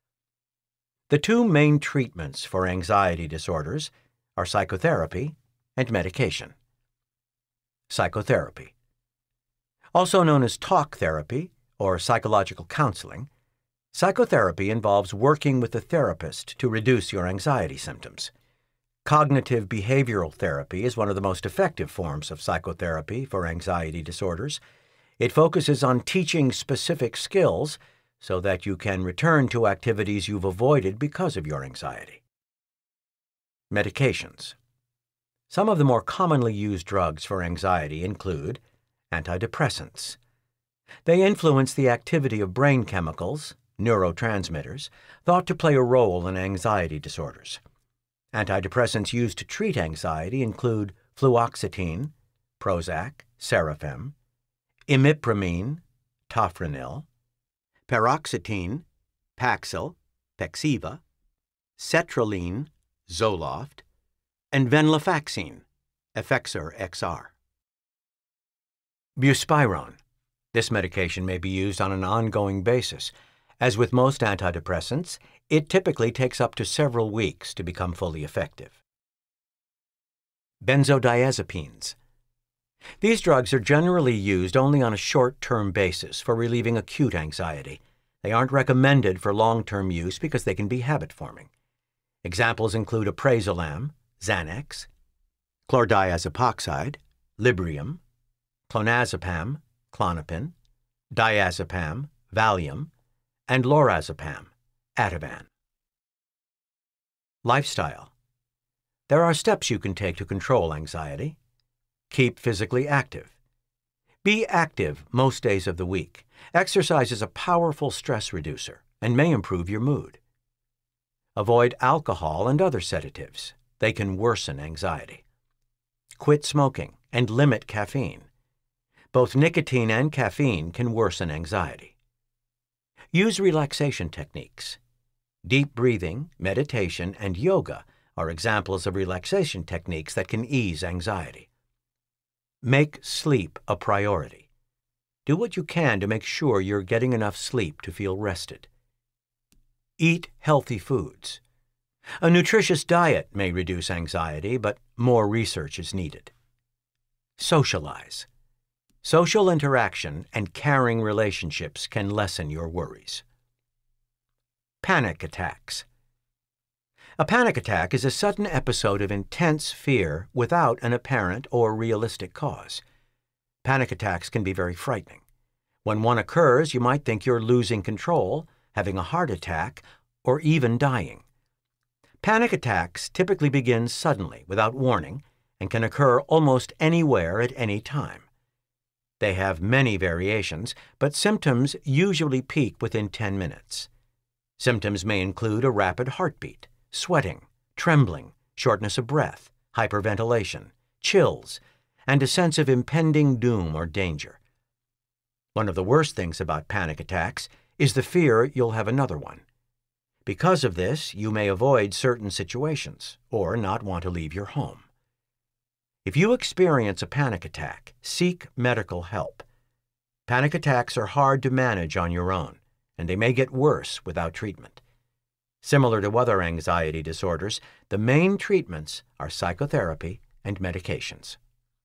The two main treatments for anxiety disorders are psychotherapy and medication. Psychotherapy. Also known as talk therapy or psychological counseling, psychotherapy involves working with a therapist to reduce your anxiety symptoms. Cognitive behavioral therapy is one of the most effective forms of psychotherapy for anxiety disorders. It focuses on teaching specific skills so that you can return to activities you've avoided because of your anxiety. Medications. Some of the more commonly used drugs for anxiety include antidepressants. They influence the activity of brain chemicals, neurotransmitters, thought to play a role in anxiety disorders. Antidepressants used to treat anxiety include fluoxetine, Prozac, Serafem, imipramine, Tofranil, paroxetine, Paxil, Pexiva, sertraline, Zoloft, and venlafaxine, Effexor X R. Buspirone. This medication may be used on an ongoing basis. As with most antidepressants, it typically takes up to several weeks to become fully effective. Benzodiazepines. These drugs are generally used only on a short-term basis for relieving acute anxiety. They aren't recommended for long-term use because they can be habit-forming. Examples include aprazolam, Xanax, chlordiazepoxide, Librium, clonazepam, Klonopin, diazepam, Valium, and lorazepam, Ativan. Lifestyle. There are steps you can take to control anxiety. Keep physically active. Be active most days of the week. Exercise is a powerful stress reducer and may improve your mood. Avoid alcohol and other sedatives. They can worsen anxiety. Quit smoking and limit caffeine. Both nicotine and caffeine can worsen anxiety. Use relaxation techniques. Deep breathing, meditation, and yoga are examples of relaxation techniques that can ease anxiety. Make sleep a priority. Do what you can to make sure you're getting enough sleep to feel rested. Eat healthy foods. A nutritious diet may reduce anxiety, but more research is needed. Socialize. Social interaction and caring relationships can lessen your worries. Panic attacks. A panic attack is a sudden episode of intense fear without an apparent or realistic cause. Panic attacks can be very frightening. When one occurs, you might think you're losing control, having a heart attack, or even dying. Panic attacks typically begin suddenly, without warning, and can occur almost anywhere at any time. They have many variations, but symptoms usually peak within ten minutes. Symptoms may include a rapid heartbeat, sweating, trembling, shortness of breath, hyperventilation, chills, and a sense of impending doom or danger. One of the worst things about panic attacks is the fear you'll have another one. Because of this, you may avoid certain situations or not want to leave your home. If you experience a panic attack, seek medical help. Panic attacks are hard to manage on your own, and they may get worse without treatment. Similar to other anxiety disorders, the main treatments are psychotherapy and medications.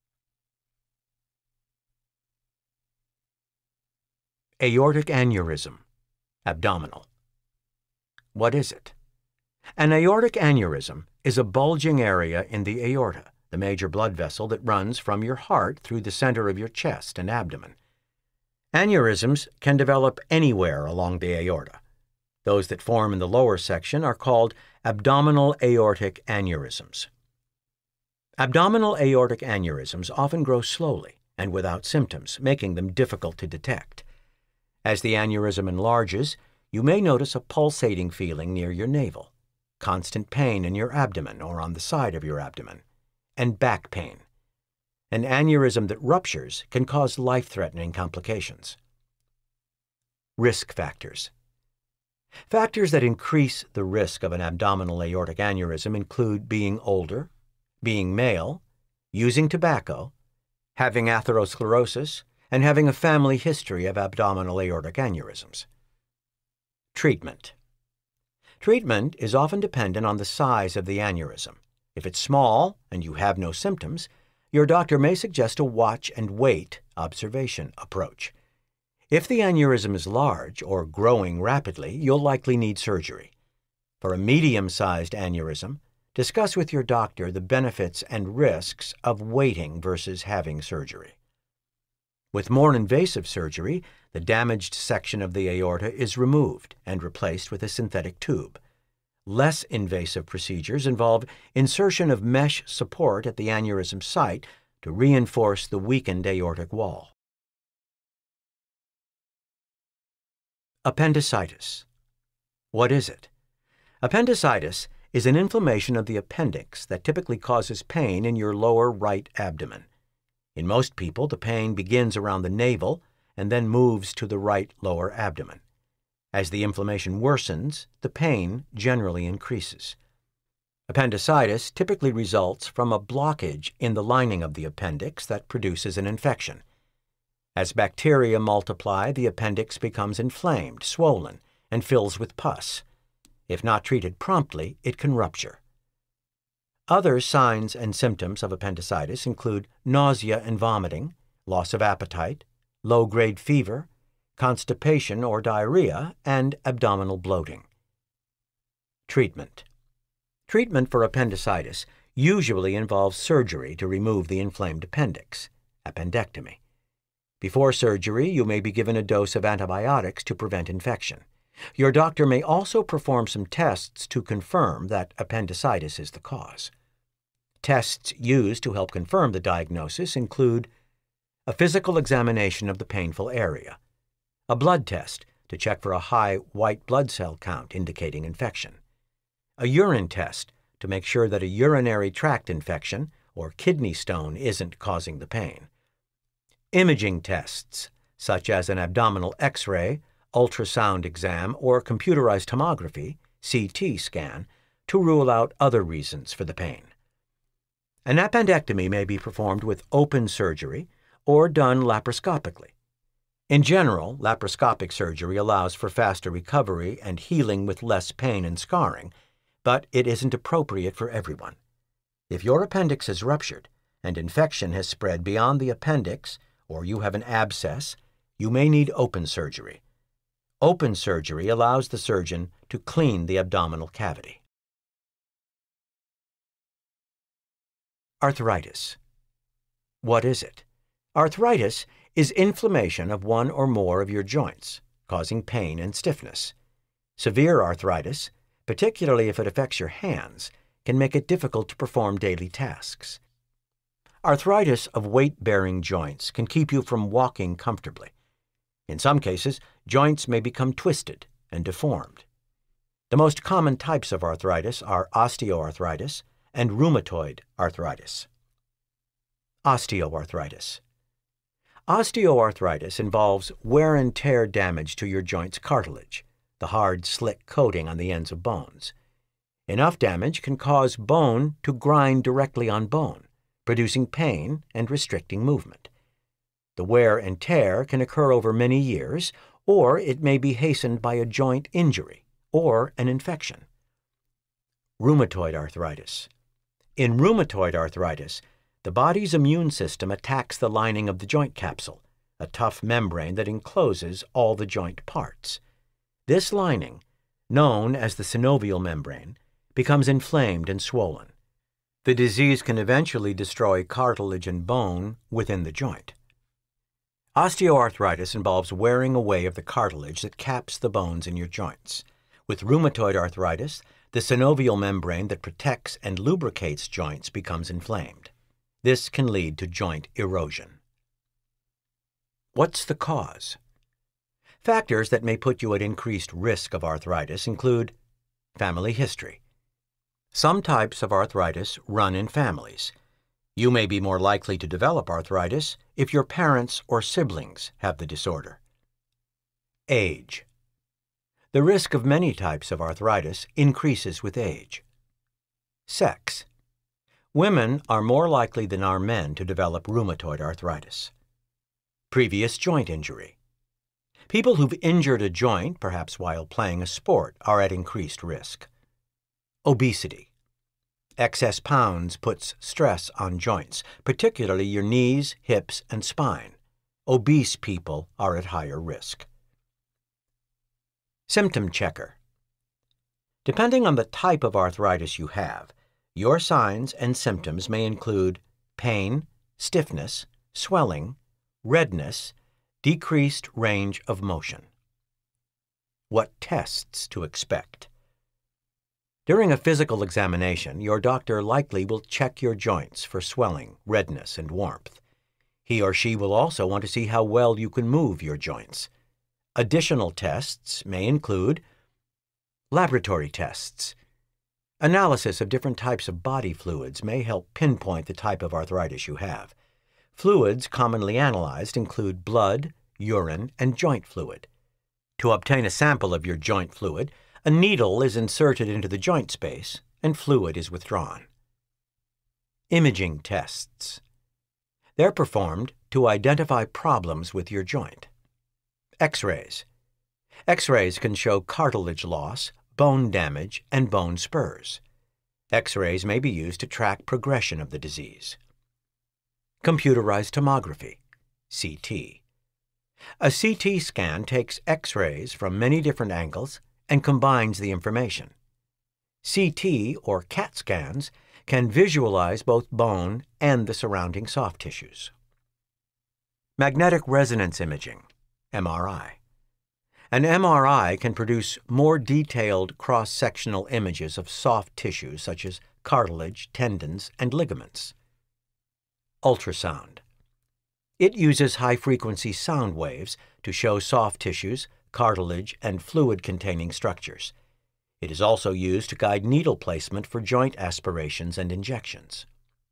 Aortic aneurysm, abdominal. What is it? An aortic aneurysm is a bulging area in the aorta, the major blood vessel that runs from your heart through the center of your chest and abdomen. Aneurysms can develop anywhere along the aorta. Those that form in the lower section are called abdominal aortic aneurysms. Abdominal aortic aneurysms often grow slowly and without symptoms, making them difficult to detect. As the aneurysm enlarges, you may notice a pulsating feeling near your navel, constant pain in your abdomen or on the side of your abdomen, and back pain. An aneurysm that ruptures can cause life-threatening complications. Risk factors. Factors that increase the risk of an abdominal aortic aneurysm include being older, being male, using tobacco, having atherosclerosis, and having a family history of abdominal aortic aneurysms. Treatment. Treatment is often dependent on the size of the aneurysm. If it's small and you have no symptoms, your doctor may suggest a watch and wait observation approach. If the aneurysm is large or growing rapidly, you'll likely need surgery. For a medium-sized aneurysm, discuss with your doctor the benefits and risks of waiting versus having surgery. With more invasive surgery, the damaged section of the aorta is removed and replaced with a synthetic tube. Less invasive procedures involve insertion of mesh support at the aneurysm site to reinforce the weakened aortic wall. Appendicitis. What is it? Appendicitis is an inflammation of the appendix that typically causes pain in your lower right abdomen. In most people, the pain begins around the navel and then moves to the right lower abdomen. As the inflammation worsens, the pain generally increases. Appendicitis typically results from a blockage in the lining of the appendix that produces an infection. As bacteria multiply, the appendix becomes inflamed, swollen, and fills with pus. If not treated promptly, it can rupture. Other signs and symptoms of appendicitis include nausea and vomiting, loss of appetite, low-grade fever, constipation or diarrhea, and abdominal bloating. Treatment. Treatment for appendicitis usually involves surgery to remove the inflamed appendix, appendectomy. Before surgery, you may be given a dose of antibiotics to prevent infection. Your doctor may also perform some tests to confirm that appendicitis is the cause. Tests used to help confirm the diagnosis include a physical examination of the painful area, a blood test to check for a high white blood cell count indicating infection, a urine test to make sure that a urinary tract infection or kidney stone isn't causing the pain, imaging tests such as an abdominal X-ray, ultrasound exam, or computerized tomography, C T scan, to rule out other reasons for the pain. An appendectomy may be performed with open surgery or done laparoscopically. In general, laparoscopic surgery allows for faster recovery and healing with less pain and scarring, but it isn't appropriate for everyone. If your appendix is ruptured and infection has spread beyond the appendix or you have an abscess, you may need open surgery. Open surgery allows the surgeon to clean the abdominal cavity. Arthritis. What is it? Arthritis is inflammation of one or more of your joints, causing pain and stiffness. Severe arthritis, particularly if it affects your hands, can make it difficult to perform daily tasks. Arthritis of weight-bearing joints can keep you from walking comfortably. In some cases, joints may become twisted and deformed. The most common types of arthritis are osteoarthritis and rheumatoid arthritis. Osteoarthritis. Osteoarthritis involves wear and tear damage to your joint's cartilage, the hard, slick coating on the ends of bones. Enough damage can cause bone to grind directly on bone, producing pain and restricting movement. The wear and tear can occur over many years, or it may be hastened by a joint injury or an infection. Rheumatoid arthritis. In rheumatoid arthritis, the body's immune system attacks the lining of the joint capsule, a tough membrane that encloses all the joint parts. This lining, known as the synovial membrane, becomes inflamed and swollen. The disease can eventually destroy cartilage and bone within the joint. Osteoarthritis involves wearing away of the cartilage that caps the bones in your joints. With rheumatoid arthritis, the synovial membrane that protects and lubricates joints becomes inflamed. This can lead to joint erosion. What's the cause? Factors that may put you at increased risk of arthritis include family history. Some types of arthritis run in families. You may be more likely to develop arthritis if your parents or siblings have the disorder. Age. The risk of many types of arthritis increases with age. Sex. Women are more likely than are men to develop rheumatoid arthritis. Previous joint injury. People who've injured a joint, perhaps while playing a sport, are at increased risk. Obesity. Excess pounds puts stress on joints, particularly your knees, hips, and spine. Obese people are at higher risk. Symptom checker. Depending on the type of arthritis you have, your signs and symptoms may include pain, stiffness, swelling, redness, decreased range of motion. What tests to expect? During a physical examination, your doctor likely will check your joints for swelling, redness, and warmth. He or she will also want to see how well you can move your joints. Additional tests may include laboratory tests. Analysis of different types of body fluids may help pinpoint the type of arthritis you have. Fluids commonly analyzed include blood, urine, and joint fluid. To obtain a sample of your joint fluid, a needle is inserted into the joint space and fluid is withdrawn. Imaging tests. They're performed to identify problems with your joint. X-rays. X-rays can show cartilage loss, bone damage, and bone spurs. X-rays may be used to track progression of the disease. Computerized tomography, C T. A C T scan takes X-rays from many different angles and combines the information. C T, or CAT scans, can visualize both bone and the surrounding soft tissues. Magnetic resonance imaging, M R I. An M R I can produce more detailed cross-sectional images of soft tissues such as cartilage, tendons, and ligaments. Ultrasound. It uses high-frequency sound waves to show soft tissues, cartilage, and fluid-containing structures. It is also used to guide needle placement for joint aspirations and injections.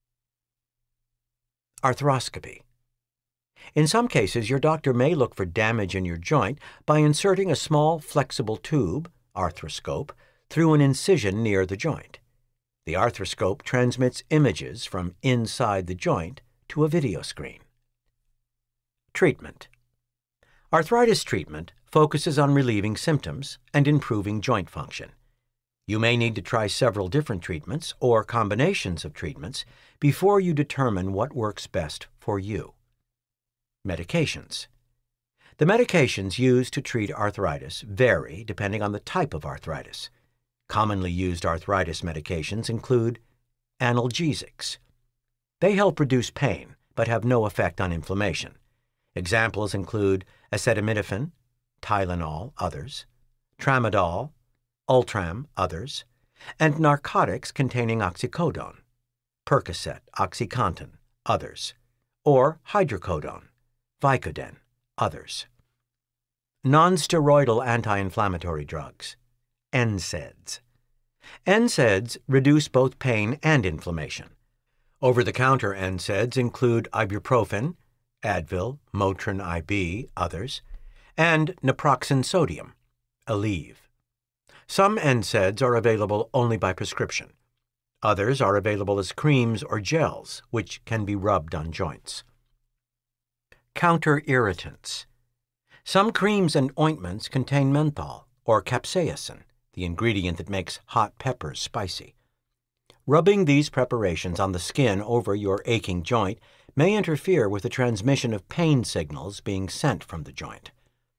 Arthroscopy. In some cases, your doctor may look for damage in your joint by inserting a small flexible tube, arthroscope, through an incision near the joint. The arthroscope transmits images from inside the joint to a video screen. Treatment. Arthritis treatment focuses on relieving symptoms and improving joint function. You may need to try several different treatments or combinations of treatments before you determine what works best for you. Medications. The medications used to treat arthritis vary depending on the type of arthritis. Commonly used arthritis medications include analgesics. They help reduce pain but have no effect on inflammation. Examples include acetaminophen, Tylenol, others, tramadol, Ultram, others, and narcotics containing oxycodone, Percocet, OxyContin, others, or hydrocodone, Vicodin, others. Non-steroidal anti-inflammatory drugs, N SAIDs. N SAIDs reduce both pain and inflammation. Over-the-counter N SAIDs include ibuprofen, Advil, Motrin I B, others, and naproxen sodium, Aleve. Some N SAIDs are available only by prescription. Others are available as creams or gels, which can be rubbed on joints. Counter-irritants. Some creams and ointments contain menthol or capsaicin, the ingredient that makes hot peppers spicy. Rubbing these preparations on the skin over your aching joint may interfere with the transmission of pain signals being sent from the joint.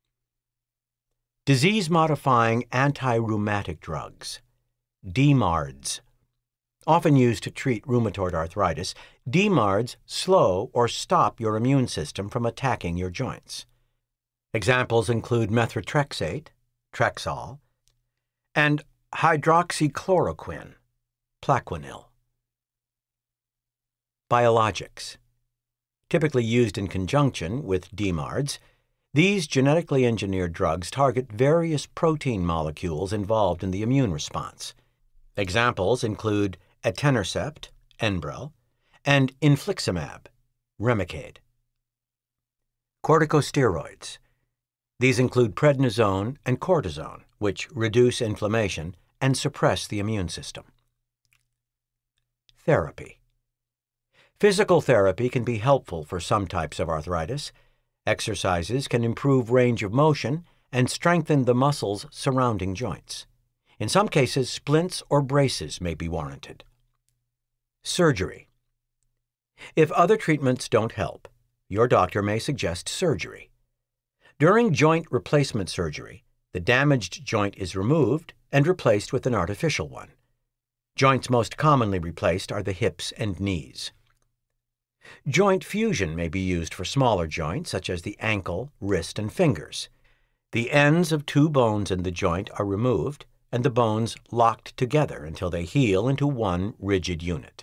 Disease-modifying anti-rheumatic drugs, D MARDs. Often used to treat rheumatoid arthritis, D MARDs slow or stop your immune system from attacking your joints. Examples include methotrexate, Trexol, and hydroxychloroquine, Plaquenil. Biologics. Typically used in conjunction with D MARDs, these genetically engineered drugs target various protein molecules involved in the immune response. Examples include etanercept, Enbrel, and infliximab, Remicade. Corticosteroids. These include prednisone and cortisone, which reduce inflammation and suppress the immune system. Therapy. Physical therapy can be helpful for some types of arthritis. Exercises can improve range of motion and strengthen the muscles surrounding joints. In some cases, splints or braces may be warranted. Surgery. If other treatments don't help, your doctor may suggest surgery. During joint replacement surgery, the damaged joint is removed and replaced with an artificial one. Joints most commonly replaced are the hips and knees. Joint fusion may be used for smaller joints such as the ankle, wrist, and fingers. The ends of two bones in the joint are removed and the bones locked together until they heal into one rigid unit.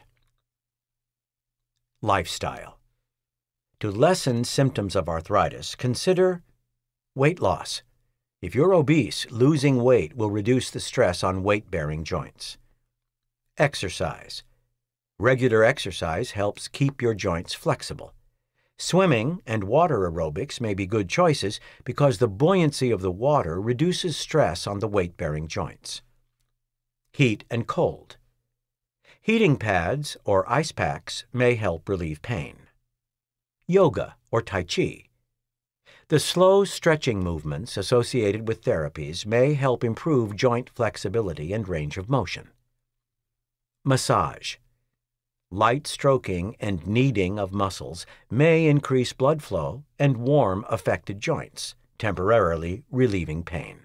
Lifestyle. To lessen symptoms of arthritis, consider weight loss. If you're obese, losing weight will reduce the stress on weight-bearing joints. Exercise. Regular exercise helps keep your joints flexible. Swimming and water aerobics may be good choices because the buoyancy of the water reduces stress on the weight-bearing joints. Heat and cold. Heating pads or ice packs may help relieve pain. Yoga or Tai Chi. The slow stretching movements associated with therapies may help improve joint flexibility and range of motion. Massage. Light stroking and kneading of muscles may increase blood flow and warm affected joints, temporarily relieving pain.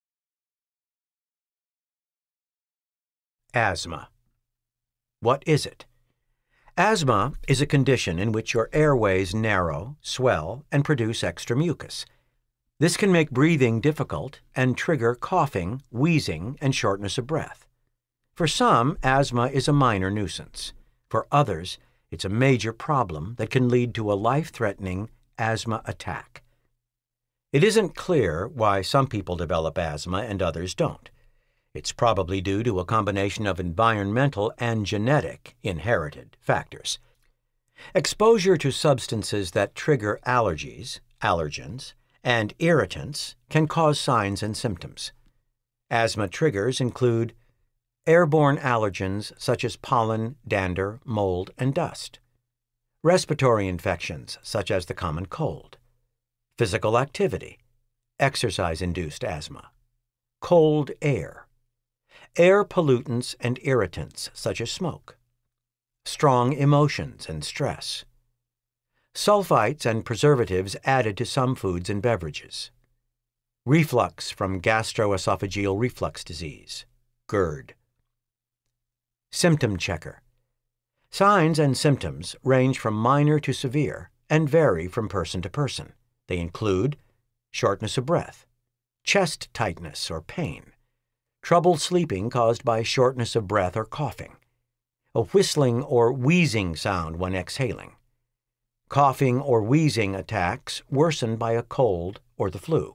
Asthma. What is it? Asthma is a condition in which your airways narrow, swell, and produce extra mucus. This can make breathing difficult and trigger coughing, wheezing, and shortness of breath. For some, asthma is a minor nuisance. For others, it's a major problem that can lead to a life-threatening asthma attack. It isn't clear why some people develop asthma and others don't. It's probably due to a combination of environmental and genetic, inherited, factors. Exposure to substances that trigger allergies, allergens, and irritants can cause signs and symptoms. Asthma triggers include airborne allergens such as pollen, dander, mold, and dust, respiratory infections such as the common cold, physical activity, exercise-induced asthma, cold air, air pollutants and irritants such as smoke, strong emotions and stress, sulfites and preservatives added to some foods and beverages, reflux from gastroesophageal reflux disease, GERD. Symptom checker. Signs and symptoms range from minor to severe and vary from person to person. They include shortness of breath, chest tightness or pain, trouble sleeping caused by shortness of breath or coughing, a whistling or wheezing sound when exhaling, coughing or wheezing attacks worsened by a cold or the flu.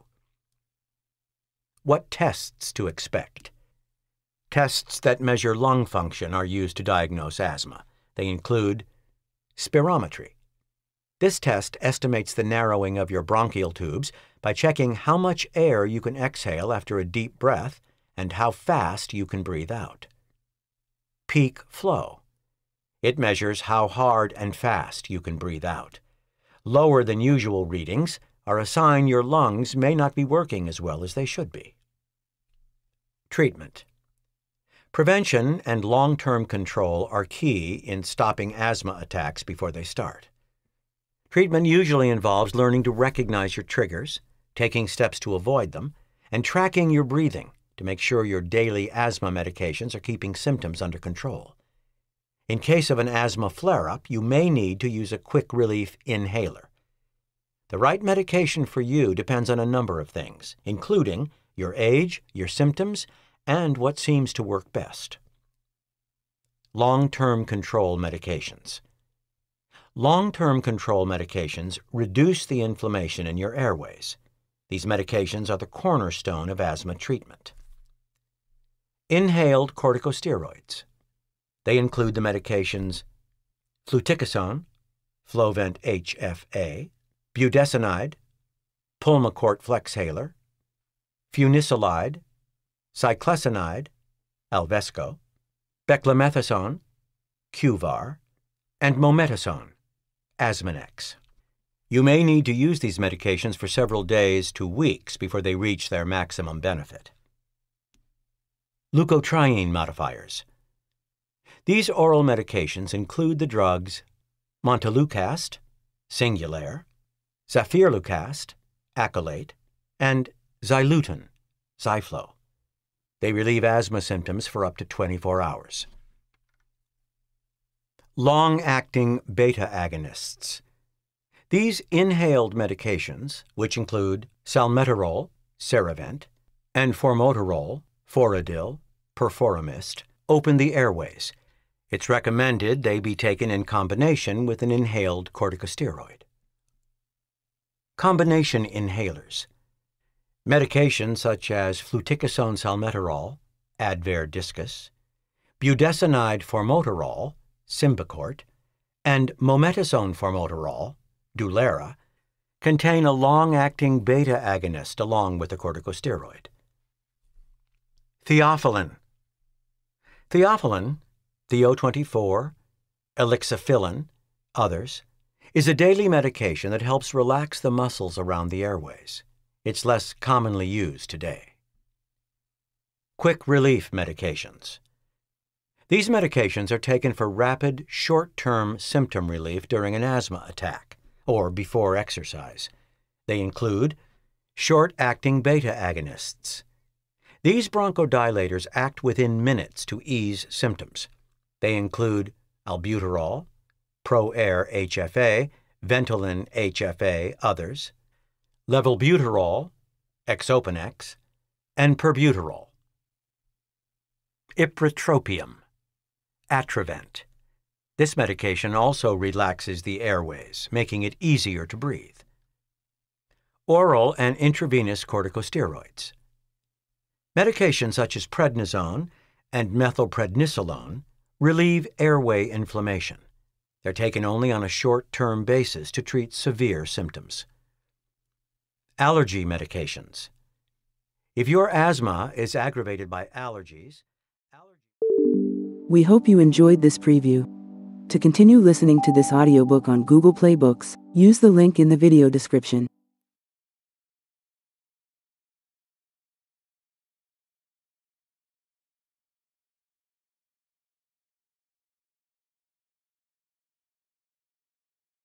What tests to expect? Tests that measure lung function are used to diagnose asthma. They include spirometry. This test estimates the narrowing of your bronchial tubes by checking how much air you can exhale after a deep breath and how fast you can breathe out. Peak flow. It measures how hard and fast you can breathe out. Lower than usual readings are a sign your lungs may not be working as well as they should be. Treatment. Prevention and long-term control are key in stopping asthma attacks before they start. Treatment usually involves learning to recognize your triggers, taking steps to avoid them, and tracking your breathing to make sure your daily asthma medications are keeping symptoms under control. In case of an asthma flare-up, you may need to use a quick-relief inhaler. The right medication for you depends on a number of things, including your age, your symptoms, and what seems to work best. Long-term control medications. Long-term control medications reduce the inflammation in your airways. These medications are the cornerstone of asthma treatment. Inhaled corticosteroids. They include the medications fluticasone, Flovent H F A, budesonide, Pulmicort Flexhaler, funicelide, cyclesonide, Alvesco, beclomethasone, Qvar, and mometasone, Asmanex. You may need to use these medications for several days to weeks before they reach their maximum benefit. Leukotriene modifiers. These oral medications include the drugs Montelukast, Singulair, Zafirlukast, Accolate, and Xyluton, Zyflo. They relieve asthma symptoms for up to twenty-four hours. Long-acting beta agonists. These inhaled medications, which include salmeterol, Ceravent, and formoterol, Foradil, Perforamist, open the airways. It's recommended they be taken in combination with an inhaled corticosteroid. Combination inhalers. Medications such as fluticasone salmeterol, Advair Discus, budesonide formoterol, Symbicort, and mometasone formoterol, Dulera, contain a long-acting beta agonist along with a corticosteroid. Theophylline. Theophylline, Theo twenty-four, Elixaphilin, others, is a daily medication that helps relax the muscles around the airways. It's less commonly used today. Quick relief medications. These medications are taken for rapid, short-term symptom relief during an asthma attack or before exercise. They include short-acting beta agonists. These bronchodilators act within minutes to ease symptoms. They include albuterol, ProAir H F A, Ventolin H F A, others, levolbuterol, Exopinex, and perbuterol. Ipratropium, Atrovent. This medication also relaxes the airways, making it easier to breathe. Oral and intravenous corticosteroids. Medications such as prednisone and methylprednisolone relieve airway inflammation. They're taken only on a short-term basis to treat severe symptoms. Allergy medications. If your asthma is aggravated by allergies, We hope you enjoyed this preview. To continue listening to this audiobook on Google Play Books, use the link in the video description.